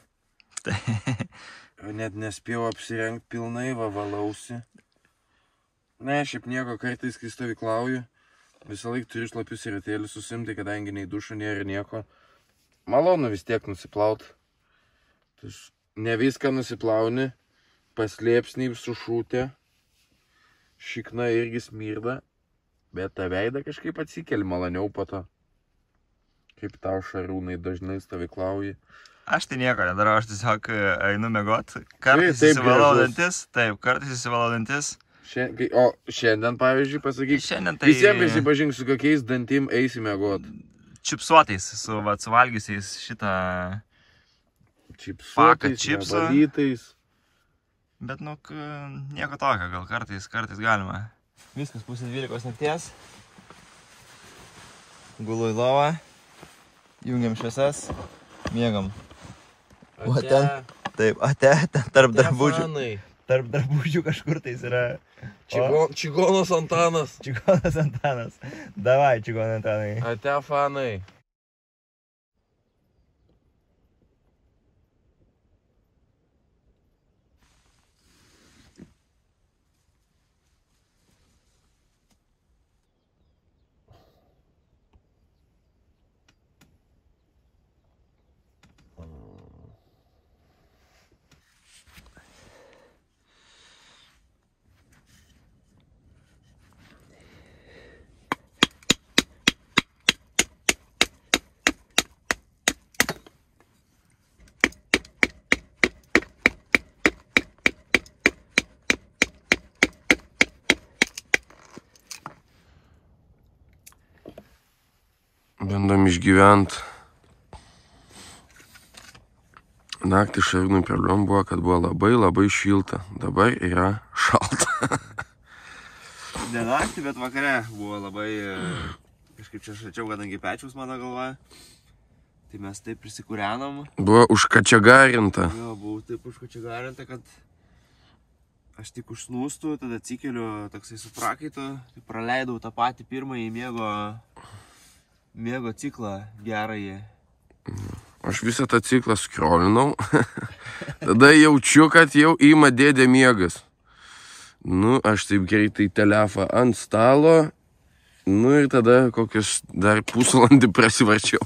Net nespėjau apsirengti pilnai, valausi. Ne, šiaip nieko, kartais, kai stovyklauju, visą laiką turiu šlapius ratėlius susimti, kadangi nei dušo nėra nieko. Malonu vis tiek nusiplaut. Ne viską nusiplauni, paslėpsnį sušūtė, šikna irgi smirda, bet tą veidą kažkaip atsikeli maloniau po to. Kaip tau šarūnai dažnai stovyklauji. Aš tai nieko nedarau, aš tiesiog einu miegot. Kartais įsivalau dantis. Taip, kartais įsivalau dantis. O šiandien, pavyzdžiui, pasakyk, tai... visiems prisipažink, su kokiais dantim eisi miegot. Čipsuotais, suvalgysiais šitą paką čipsą. Valytais. Bet, nu, nieko tokio, gal kartais galima. Viskas 11:30 nakties. Gulu į lovą. Jungiam šviesas. Miegam. O ten, taip, ten tarp drabužių. Tarp drabužių kažkur tais yra. Čigonas Antanas. Čigonas Antanas. Davai, Čigonas Antanai. Ate fanai. Bandom išgyvent. Naktį Šarūnui problemų buvo, kad buvo labai šilta. Dabar yra šalta. Ne naktį, bet vakare buvo labai kažkaip čia šalčiau, kadangi pečiaus mano galva. Tai mes taip prisikūrenom. Buvo užkačiagarinta. Jo, buvau taip užkačiagarinta, kad aš tik užsnūstu, tada atsikeliu toksai su prakaitu. Tai praleidau tą patį pirmąjį miego ciklą gerąjį. Aš visą tą ciklą skrolinau. Tada jaučiu, kad jau ima dėdė miegas. Nu, aš taip greitai telefą ant stalo. Nu ir tada kokius dar pusvalandį prasivarčiau.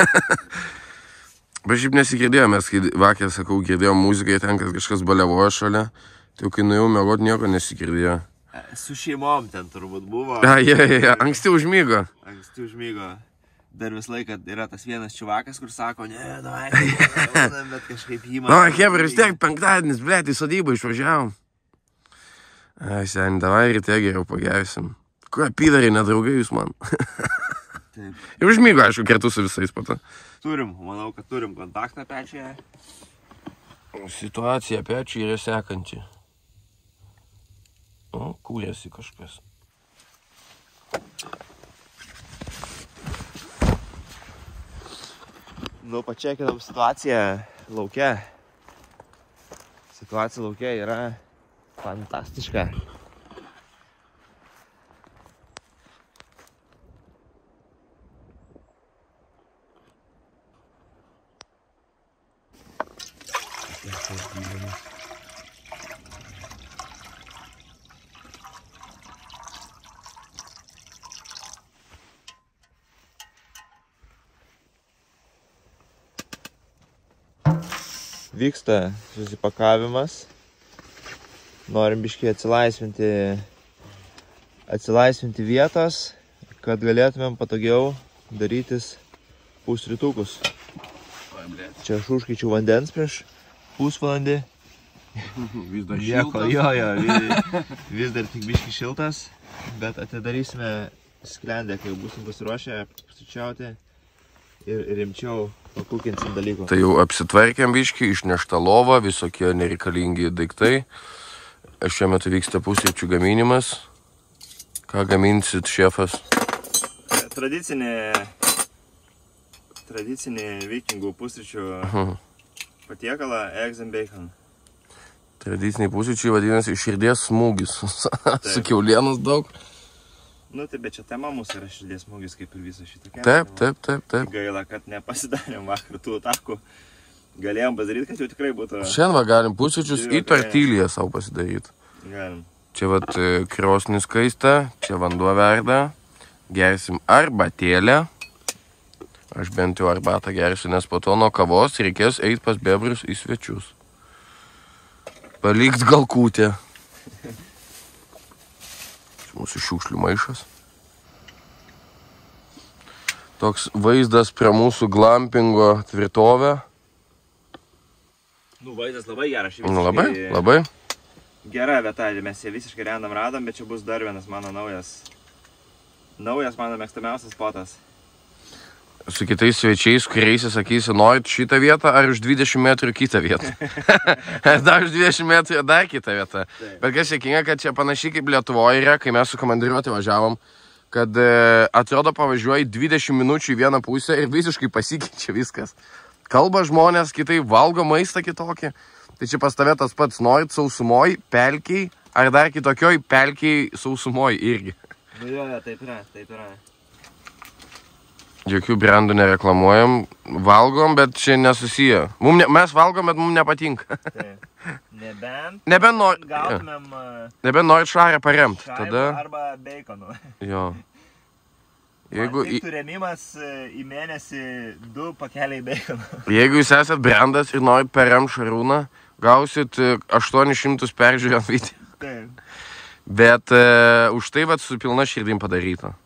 Bet šiaip nesigirdėjau, mes kai vakar, sakau, girdėjom muziką, ten kažkas balevojo šalia. Tai kai nuėjau miegot, nieko nesigirdėjo. Su šeimom ten turbūt buvo. Anksti užmygo. Anksti užmygo. Dar vis laiką yra tas vienas čiuvakas, kur sako, ne, davai, bet kažkaip jį man... Na, hebra, vis tiek penktadienis, blėt, į sodybą išvažiavom. Ai, seniai, davai, ryte geriau pagersim. Kuo apydariai, nedraugai jūs man. Taip. Ir užmygo, aišku, kartu su visais pato. Turim, manau, kad turim kontaktą pečiai. Situacija pečiai yra sekanti. O, kūrėsi kažkas. Nu, pačekinam situaciją lauke. Situacija lauke yra fantastiška. Vyksta susipakavimas. Norim biškai atsilaisvinti vietos, kad galėtumėm patogiau darytis pusrytukus. Čia aš užkaičiau vandens prieš pusvalandį. Vis dar šiltas. Jo, vis dar tik biškai šiltas, bet atidarysime sklendę, kai jau būsim pasiruošę pusryčiauti ir rimčiau pakūkinsim dalykų. Tai jau apsitvarkėm biškį, išnešta lova, visokie nereikalingi daiktai. Šiuo metu vyksta pusryčių gaminimas. Ką gaminsit, šefas? Tradicinį vikingų pusryčių patiekalą eggs and bacon. Tradiciniai pusryčiai vadinasi širdies smūgis. Su kiaulienos daug. Nu, tai bet čia tema mūsų yra širdies smūgis, kaip ir viso šitą kelią. Taip. Gaila, kad nepasidarėm vakar tų atakų. Galėjom padaryti, kad jau tikrai būtų... Šiandien va galim pusryčius į tortilyje savo pasidaryti. Galim. Čia vat krosnis kaista, čia vanduo verda. Gersim arbatėlę. Aš bent jau arbatą gersiu, nes po to nuo kavos reikės eiti pas bebrus į svečius. Palikt gal kūtę. Mūsų šiukšlių maišas. Toks vaizdas prie mūsų glampingo tvirtovę. Nu, vaizdas labai geras. Nu, labai. Gera vieta, mes ją visiškai random radom, bet čia bus dar vienas mano naujas mano mėgstamiausias spotas. Su kitais svečiais, kuriais sakysi, norit šitą vietą ar už 20 metrų kitą vietą. Dar už 20 metrų dar kitą vietą. Bet kas sėkinga, kad čia panašiai kaip Lietuvoje yra, kai mes su komandiruotė važiavom, kad atrodo pavažiuoji 20 minučių į vieną pusę ir visiškai pasikeičia viskas. Kalba žmonės kitai, valgo maistą kitokį. Tai čia pas tave tas pats, norit sausumoj, pelkiai, ar dar kitokioj pelkiai sausumoj irgi. Jo, taip yra. Jokių brandų nereklamuojam, valgom, bet čia nesusiję. Mes valgom, bet mums nepatinka. Taip. Nebent norit šarę paremt. Tada... arba beikonų. Jo. Jeigu... Tiktų rėmimas į mėnesį 2 pakeliai beikonų. Jeigu jūs esat brandas ir norit paremt Šarūną, gausit 800 peržiūrėjant video. Taip. Bet už tai vat su pilna širdim padaryta.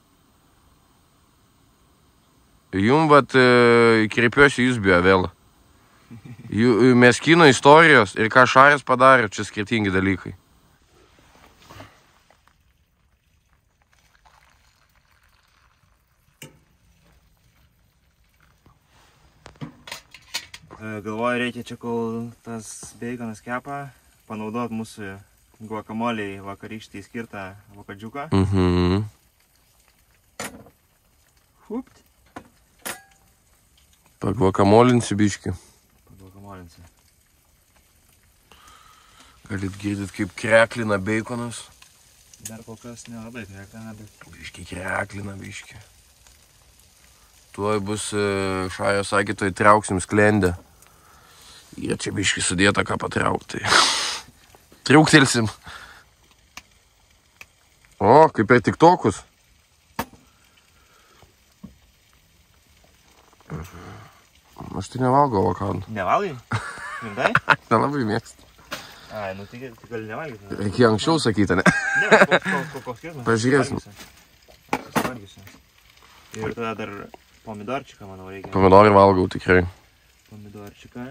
Jum vat kreipiuosi jūs bijo vėl. Meskino istorijos ir ką Šaras padarė, čia skirtingi dalykai. Galvoju, reikia čia, kol tas beigonas kepa, panaudot mūsų guakamoliai vakarykštį skirtą avokadžiuką. Hupt. Pagvakamolinsi biškį. Pagvakamolinsi. Galit girdit, kaip kreklina beikonas. Dar kol kas nelabai kreklina, bet... Biškį kreklina, biškį. Tuoj bus, Šaja sakė, tuoj trauksim sklendę. Ir čia biškį sudėta, ką patraukti. Triuktelsim. O, kaip per tiktokus. Aš tai nevalgau avokadų. Nevalgai? Rimtai? Nelabai mėgstu. Ai, nu tai gali nevalgyti. Reikėjo anksčiau sakyti, ne? Ne, koks skirtumas. Pažiūrėsim. Susivalgysiu. Ir tada dar pomidorčiką, manau, reikia. Pomidorį valgau tikrai. Pomidorčiką.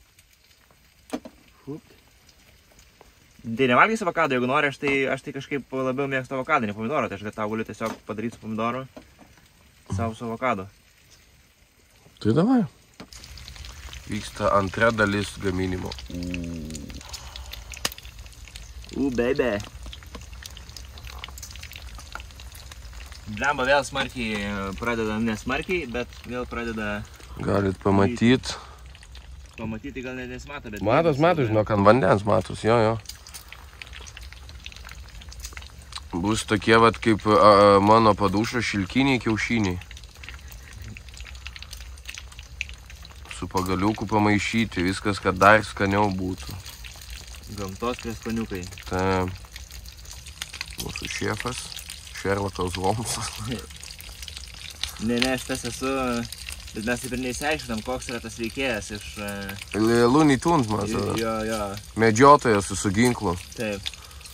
Hup. Tai nevalgysi avokado, jeigu nori, aš tai kažkaip labiau mėgstu avokadą, ne pomidoro. Tai aš tau galiu tiesiog padaryti su pomidoru savo su avokado. Tai davai. Vyksta antra dalis gaminimo. Baby. Blemba vėl smarkiai pradeda, nesmarkiai, bet vėl pradeda... Galit pamatyt. Pamatyti gal nesimato, bet... Matos, žinok, ant vandens matos, jo. Bus tokie vat kaip mano padūšo šilkiniai kiaušiniai. Su pagaliuku pamaišyti, viskas, kad dar skaniau būtų. Gamtos prieskoniukai. Tai mūsų šefas, Sherlockas Holmsas. Ne, šitas esu, bet mes taip ir neįsiaiškinam, koks yra tas veikėjas iš... Looney Tunes, man atrodo. Jo. Medžiotojas su ginklu. Taip.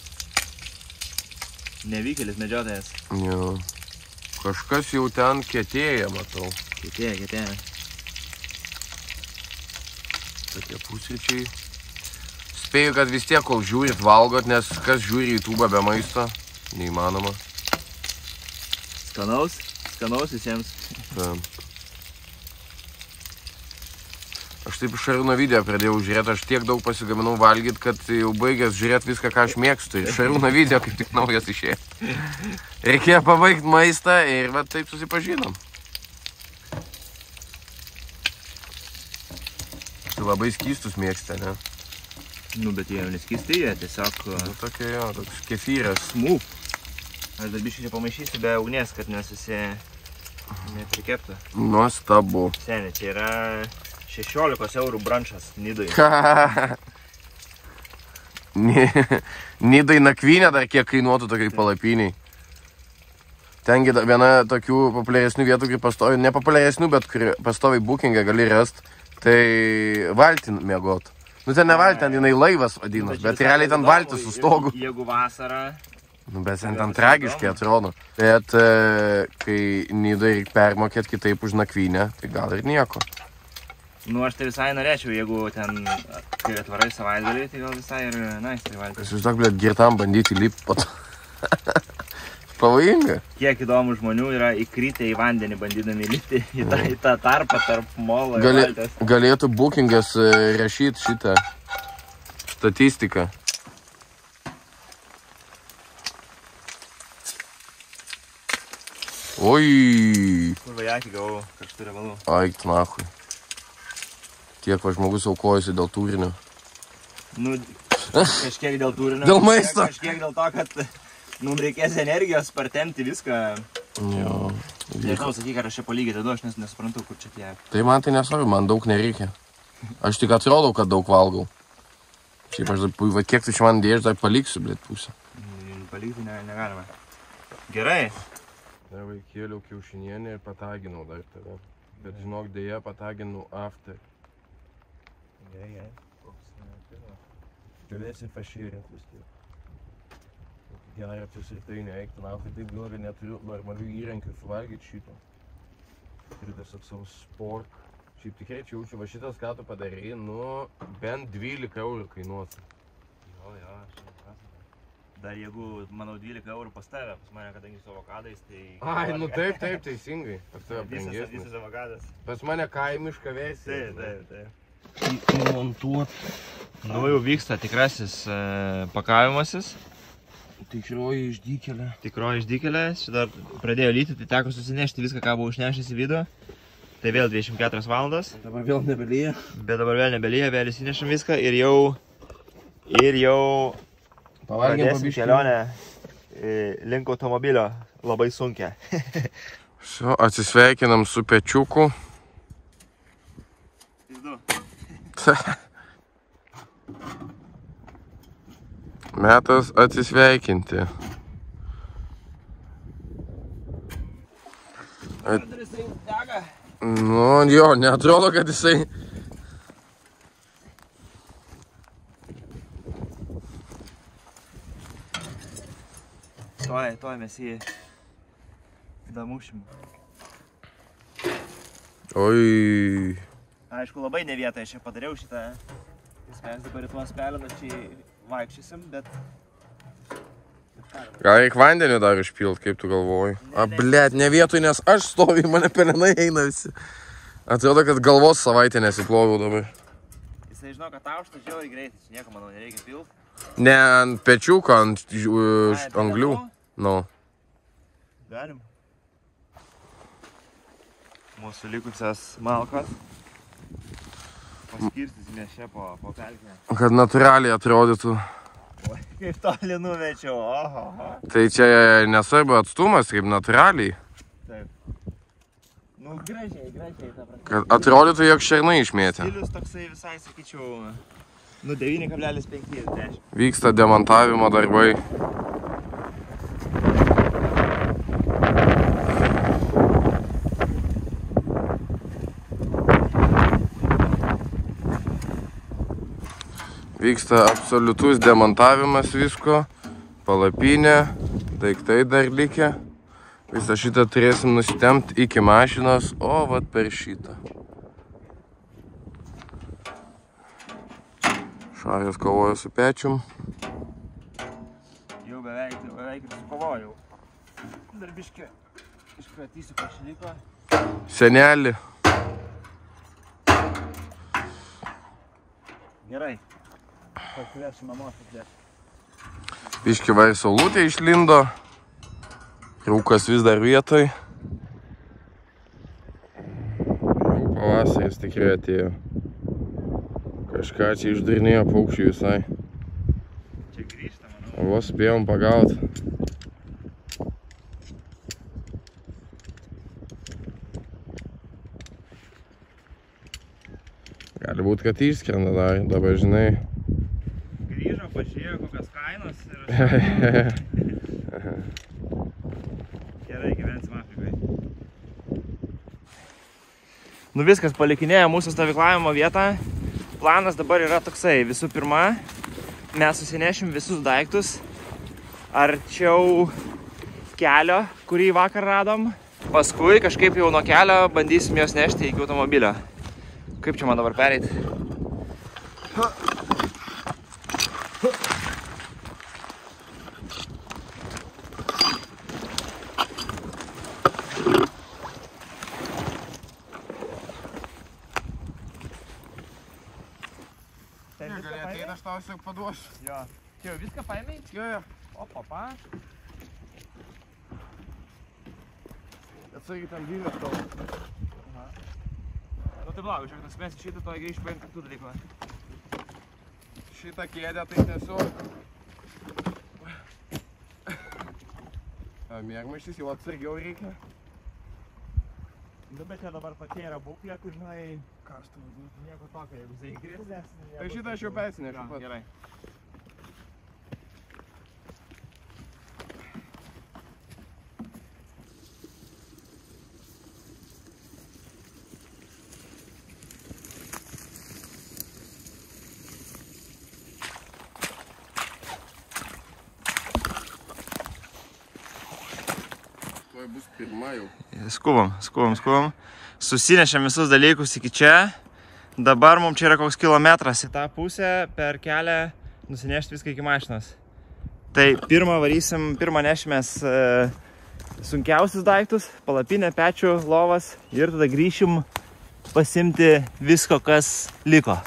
Nevykėlis medžiotojas. Jo. Kažkas jau ten kietėja, matau. Kietėja. Tokie pusryčiai. Spėju, kad vis tiek, kol žiūrit, valgot, nes kas žiūri YouTube'ą be maisto, neįmanoma. Skanaus visiems. Aš taip iš Šarūno video pradėjau žiūrėti, aš tiek daug pasigaminau valgyti, kad jau baigęs žiūrėti viską, ką aš mėgstu. Ir Šarūno video kaip tik naujas išėjo. Reikėjo pabaigti maistą ir va taip susipažinom. Tu labai skystus mėgsti, ne? Nu, bet jie jau neskysti, jie tiesiog... Nu, tokia jo, toks kefyras. Smūg. Aš dar biškai čia pamaišysiu be ugnies, kad neprikeptų. Nuostabu. Seniai, čia yra 16 eurų brančas Nidai. Nidai nakvynė dar kiek kainuotų tokiai palapiniai. Tengi viena tokių populiaresnių vietų, kur pastovi, ne populiaresnių, bet kur pastoviai bookingą gali rast, tai valtin miegot. Nu, ten ne valtin, ten jinai laivas vadinas, bet realiai ten valtis su stogu. Jeigu vasara... Nu, bet ten tragiškai atrodo. Bet kai Nidai reikia permokėti kitaip už nakvynę, tai gal ir nieko. Nu, aš tai visai norėčiau, jeigu ten, kai atvarai savaitgalį, tai gal visai ir nice tai valtis. Aš vis toks, blėt, girtam bandyti lipti po to. Pavojinga. Kiek įdomų žmonių yra įkritę į vandenį bandydami lipti į tą tarpą tarp molo ir valties. Galėtų bookingas rašyti šitą statistiką. Oi. Kur vajakį gavau karštų riebalų. Aikt, nahui. Tiek va žmogus aukojasi dėl turinio. Nu, kažkiek dėl turinio. Dėl maisto. Kažkiek dėl to, kad mums reikės energijos partemti viską. Jo. Nežinau, sakyk, ar aš čia palygiai dedu, aš nesuprantu, kur čia tiek. Tai man tai nesvarbu, man daug nereikia. Aš tik atrodau, kad daug valgau. Šiaip aš va kiek tai čia man dėž, dar paliksiu, blėt, pusę. Palikti negalima. Gerai. Dar vaikėliau kiaušinienį ir pataginau dar tave. Bet žinok, dėja pataginau after. Gerai. Galėsi pašėrint vis tiek. Gerai, apsisirtai neeiktų, na, tai taip galvoju, neturiu normalių įrankių suvalgyti šito. Turiu tiesiog savo sport. Šiaip tikrai čia jaučiu, va šitas, ką tu padarei, nu, bent 12 eurų kainuotų. Jo, aš neprasau. Dar jeigu, manau, 12 eurų pas tave, pas mane, kadangi su avokadais, tai... Ai, nu taip, teisingai. Pas tave brangesnis. Visas avokadas. Pas mane kaimiška versija. Taip. Įmontuot. Nu, jau vyksta tikrasis pakavimasis. Tikroji išdykelė. Tikroji išdykelė. Čia dar pradėjo lyti, tai teko susinešti viską, ką buvau išnešęs į vidų. Tai vėl 24 valandas. Dabar vėl nebelyja. Bet dabar vėl nebelyja, vėl įsinešam viską ir jau... Pradėsim kelionę link automobilio labai sunkia. Šio, atsisveikinam su Pečiuku. Metas atsisveikinti. Nu, jo, neatrodo, kad jisai... Tuoj mes jį damušim. Oi. Aišku, labai ne vietą aš čia padariau šitą. Mes dabar į tuos pelenačiai vaikščiosim, bet... Gal reik vandeniu dar išpilt, kaip tu galvoji? Blėt, ne vietoj, nes aš stoviu, mane pelenai eina visi. Atrodo, kad galvos savaitę nesiploviau dabar. Jisai žino, kad taušta žiauriai greitai, čia nieko, manau, nereikia pilt. Ne, ant pečiuko, ant anglių. Nu. Galim. Mūsų likusias malkas. Paskirstysime čia po pelkę. Kad natūraliai atrodytų. Oi, kaip toli nuvečiau, oho. Tai čia nesvarbu atstumas, kaip natūraliai. Taip. Nu, gražiai, ta prasme. Kad atrodytų, jog šernai išmėtė. Stilius toksai visai, sakyčiau, nu 9,5-10. Vyksta demontavimo darbai. Vyksta absoliutus demontavimas visko, palapinė, daiktai dar likę. Visą šitą turėsim nustempt iki mašinos, o vat per šitą. Šarės kovoja su Pečium. Jau beveik ir sukovojau. Dar biškį iškratysiu pašliko. Senelį. Gerai. Pakviesiu mamos atdėti. Biškį va ir saulutė išlindo. Rūkas vis dar vietoj. Jau pavasaris tikrai atėjo. Kažką čia išdarinėjo paukščiai visai. Čia grįžta, manau. Vos spėjom pagaut. Gali būt, kad išskrenda dar, dabar žinai. Grįžo, pažiūrėjo kokios kainos ir... Gerai, gyvensim Afrikoje. Nu viskas, palikinėjo mūsų stovyklavimo vietą. Planas dabar yra toksai. Visų pirma, mes susinešim visus daiktus arčiau kelio, kurį vakar radom. Paskui kažkaip jau nuo kelio bandysim juos nešti iki automobilio. Kaip čia man dabar pereiti? Gali ateiti, aš tau tiesiog paduosiu. Jo. Čia jau viską paėmei? Jo. O, papa. Atsargiai tam vyras tavo. Nu tai blogai, žiūrėk, nusimesi šitą, to grįžti paimti kitų dalykų. Šitą kėdę tai tiesiog. Mėgmaištis jau atsargiau reikia. Nu, bet čia dabar tokia yra būklė, kur, žinai, Karšta vadinu. nieko tokio, jeigu jisai įgrisdės. Tai šitą aš jau persinešiu pats. Gerai. Tuoj bus pirma jau. Skubam. Susinešėm visus dalykus iki čia. Dabar mums čia yra koks kilometras į tą pusę per kelią nusinešti viską iki mašinos. Tai pirmą nešimės sunkiausius daiktus, palapinę, pečių, lovas ir tada grįšim pasimti visko, kas liko.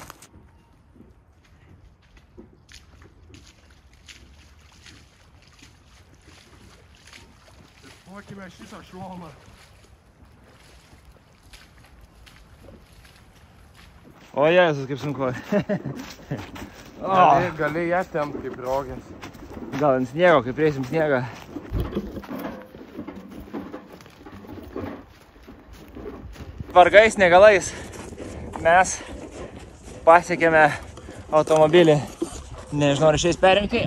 Duokime šitą šoną. O Jėzus, kaip sunku. Gali ją tempt kaip rogės. Gal ant sniego, kai prieisim sniegą. Vargais, negalais mes pasiekėme automobilį. Nežinau, ar išeis perimti.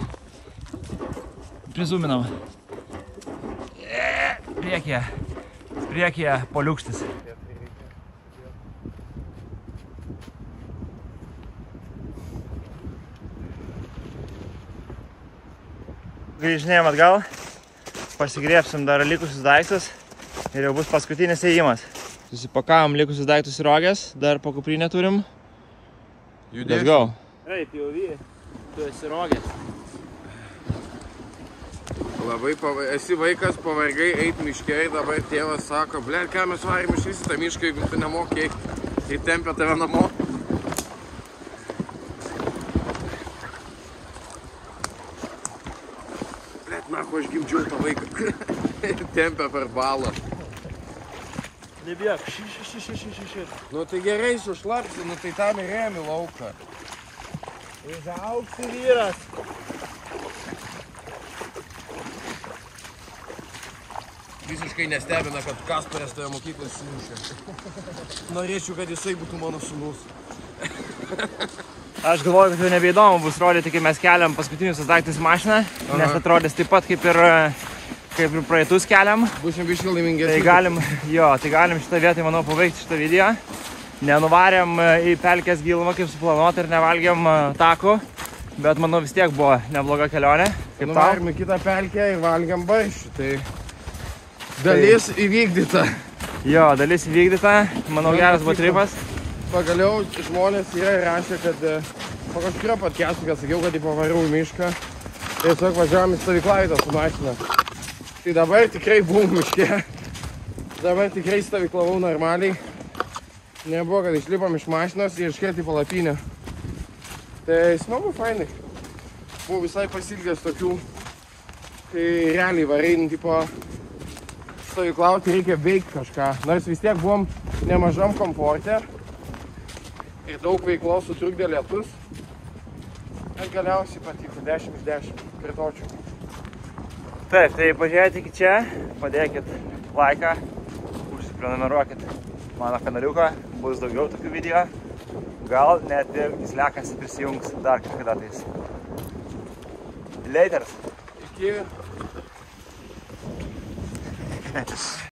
Prizuminam. Priekyje poliukštis. Grįžinėjom atgal, pasigriebsim dar likusius daiktus ir jau bus paskutinis ėjimas. Susipakavom likusius daiktus į rogės, dar po kuprinę turim. Let's go. Taip, jau tu esi rogės. Labai esi vaikas, pavargai eit miške ir dabar tėvas sako, ble, ką mes varim iš visą tą mišką, jeigu tu nemokė ir tempia tave namo. Nako, aš gimdžiau tą vaiką. Tempia per balą. Nebijok, šit. Nu tai gerai sušlapsi, nu tai tam ir remi lauką. Užaugsi vyras. Visiškai nestebina, kad Kasparas toje mokykloje simušė. Norėčiau, kad jisai būtų mano sūnus. Aš galvoju, kad jau nebeįdomu bus rodyti, kai mes keliam paskutinius daiktus į mašiną, nes atrodys taip pat kaip ir praeitus keliam. Būsim biškai laimingesni. Tai galim šitą vietą, manau, paveikti šitą video. Nenuvarėm į pelkės gilumą, kaip suplanuota, ir nevalgėm takų, bet manau vis tiek buvo nebloga kelionė. Nuvarėm į kitą pelkę ir valgėm barščių, tai dalis įvykdyta. Jo, dalis įvykdyta, manau geras buvo tripas. Pagaliau žmonės yra rašę, kad po kažkurio podcast'u, kad sakiau, kad pavariau į mišką. Tiesiog važiavom į stovyklavietę su mašina. Tai dabar tikrai buvau miške. Dabar tikrai stovyklavau normaliai. Nebuvo, kad išlipom iš mašinos ir iškėti į palapinę. Tai smagu, fainai. Buvau visai pasilgęs tokių, kai realiai varein, tipo, stovyklauti reikia veikti kažką. Nors vis tiek buvom nemažam komforte. Ir daug veiklos sutrukdė lietus. Ir galiausiai patiko 10 iš 10. Kritočiau. Taip, tai pažiūrėti iki čia, padėkit laiką, užsiprenumeruokit mano kanaliuką, bus daugiau tokių video. Gal net ir Gislekas prisijungs dar kažkada tais. Laters. Iki.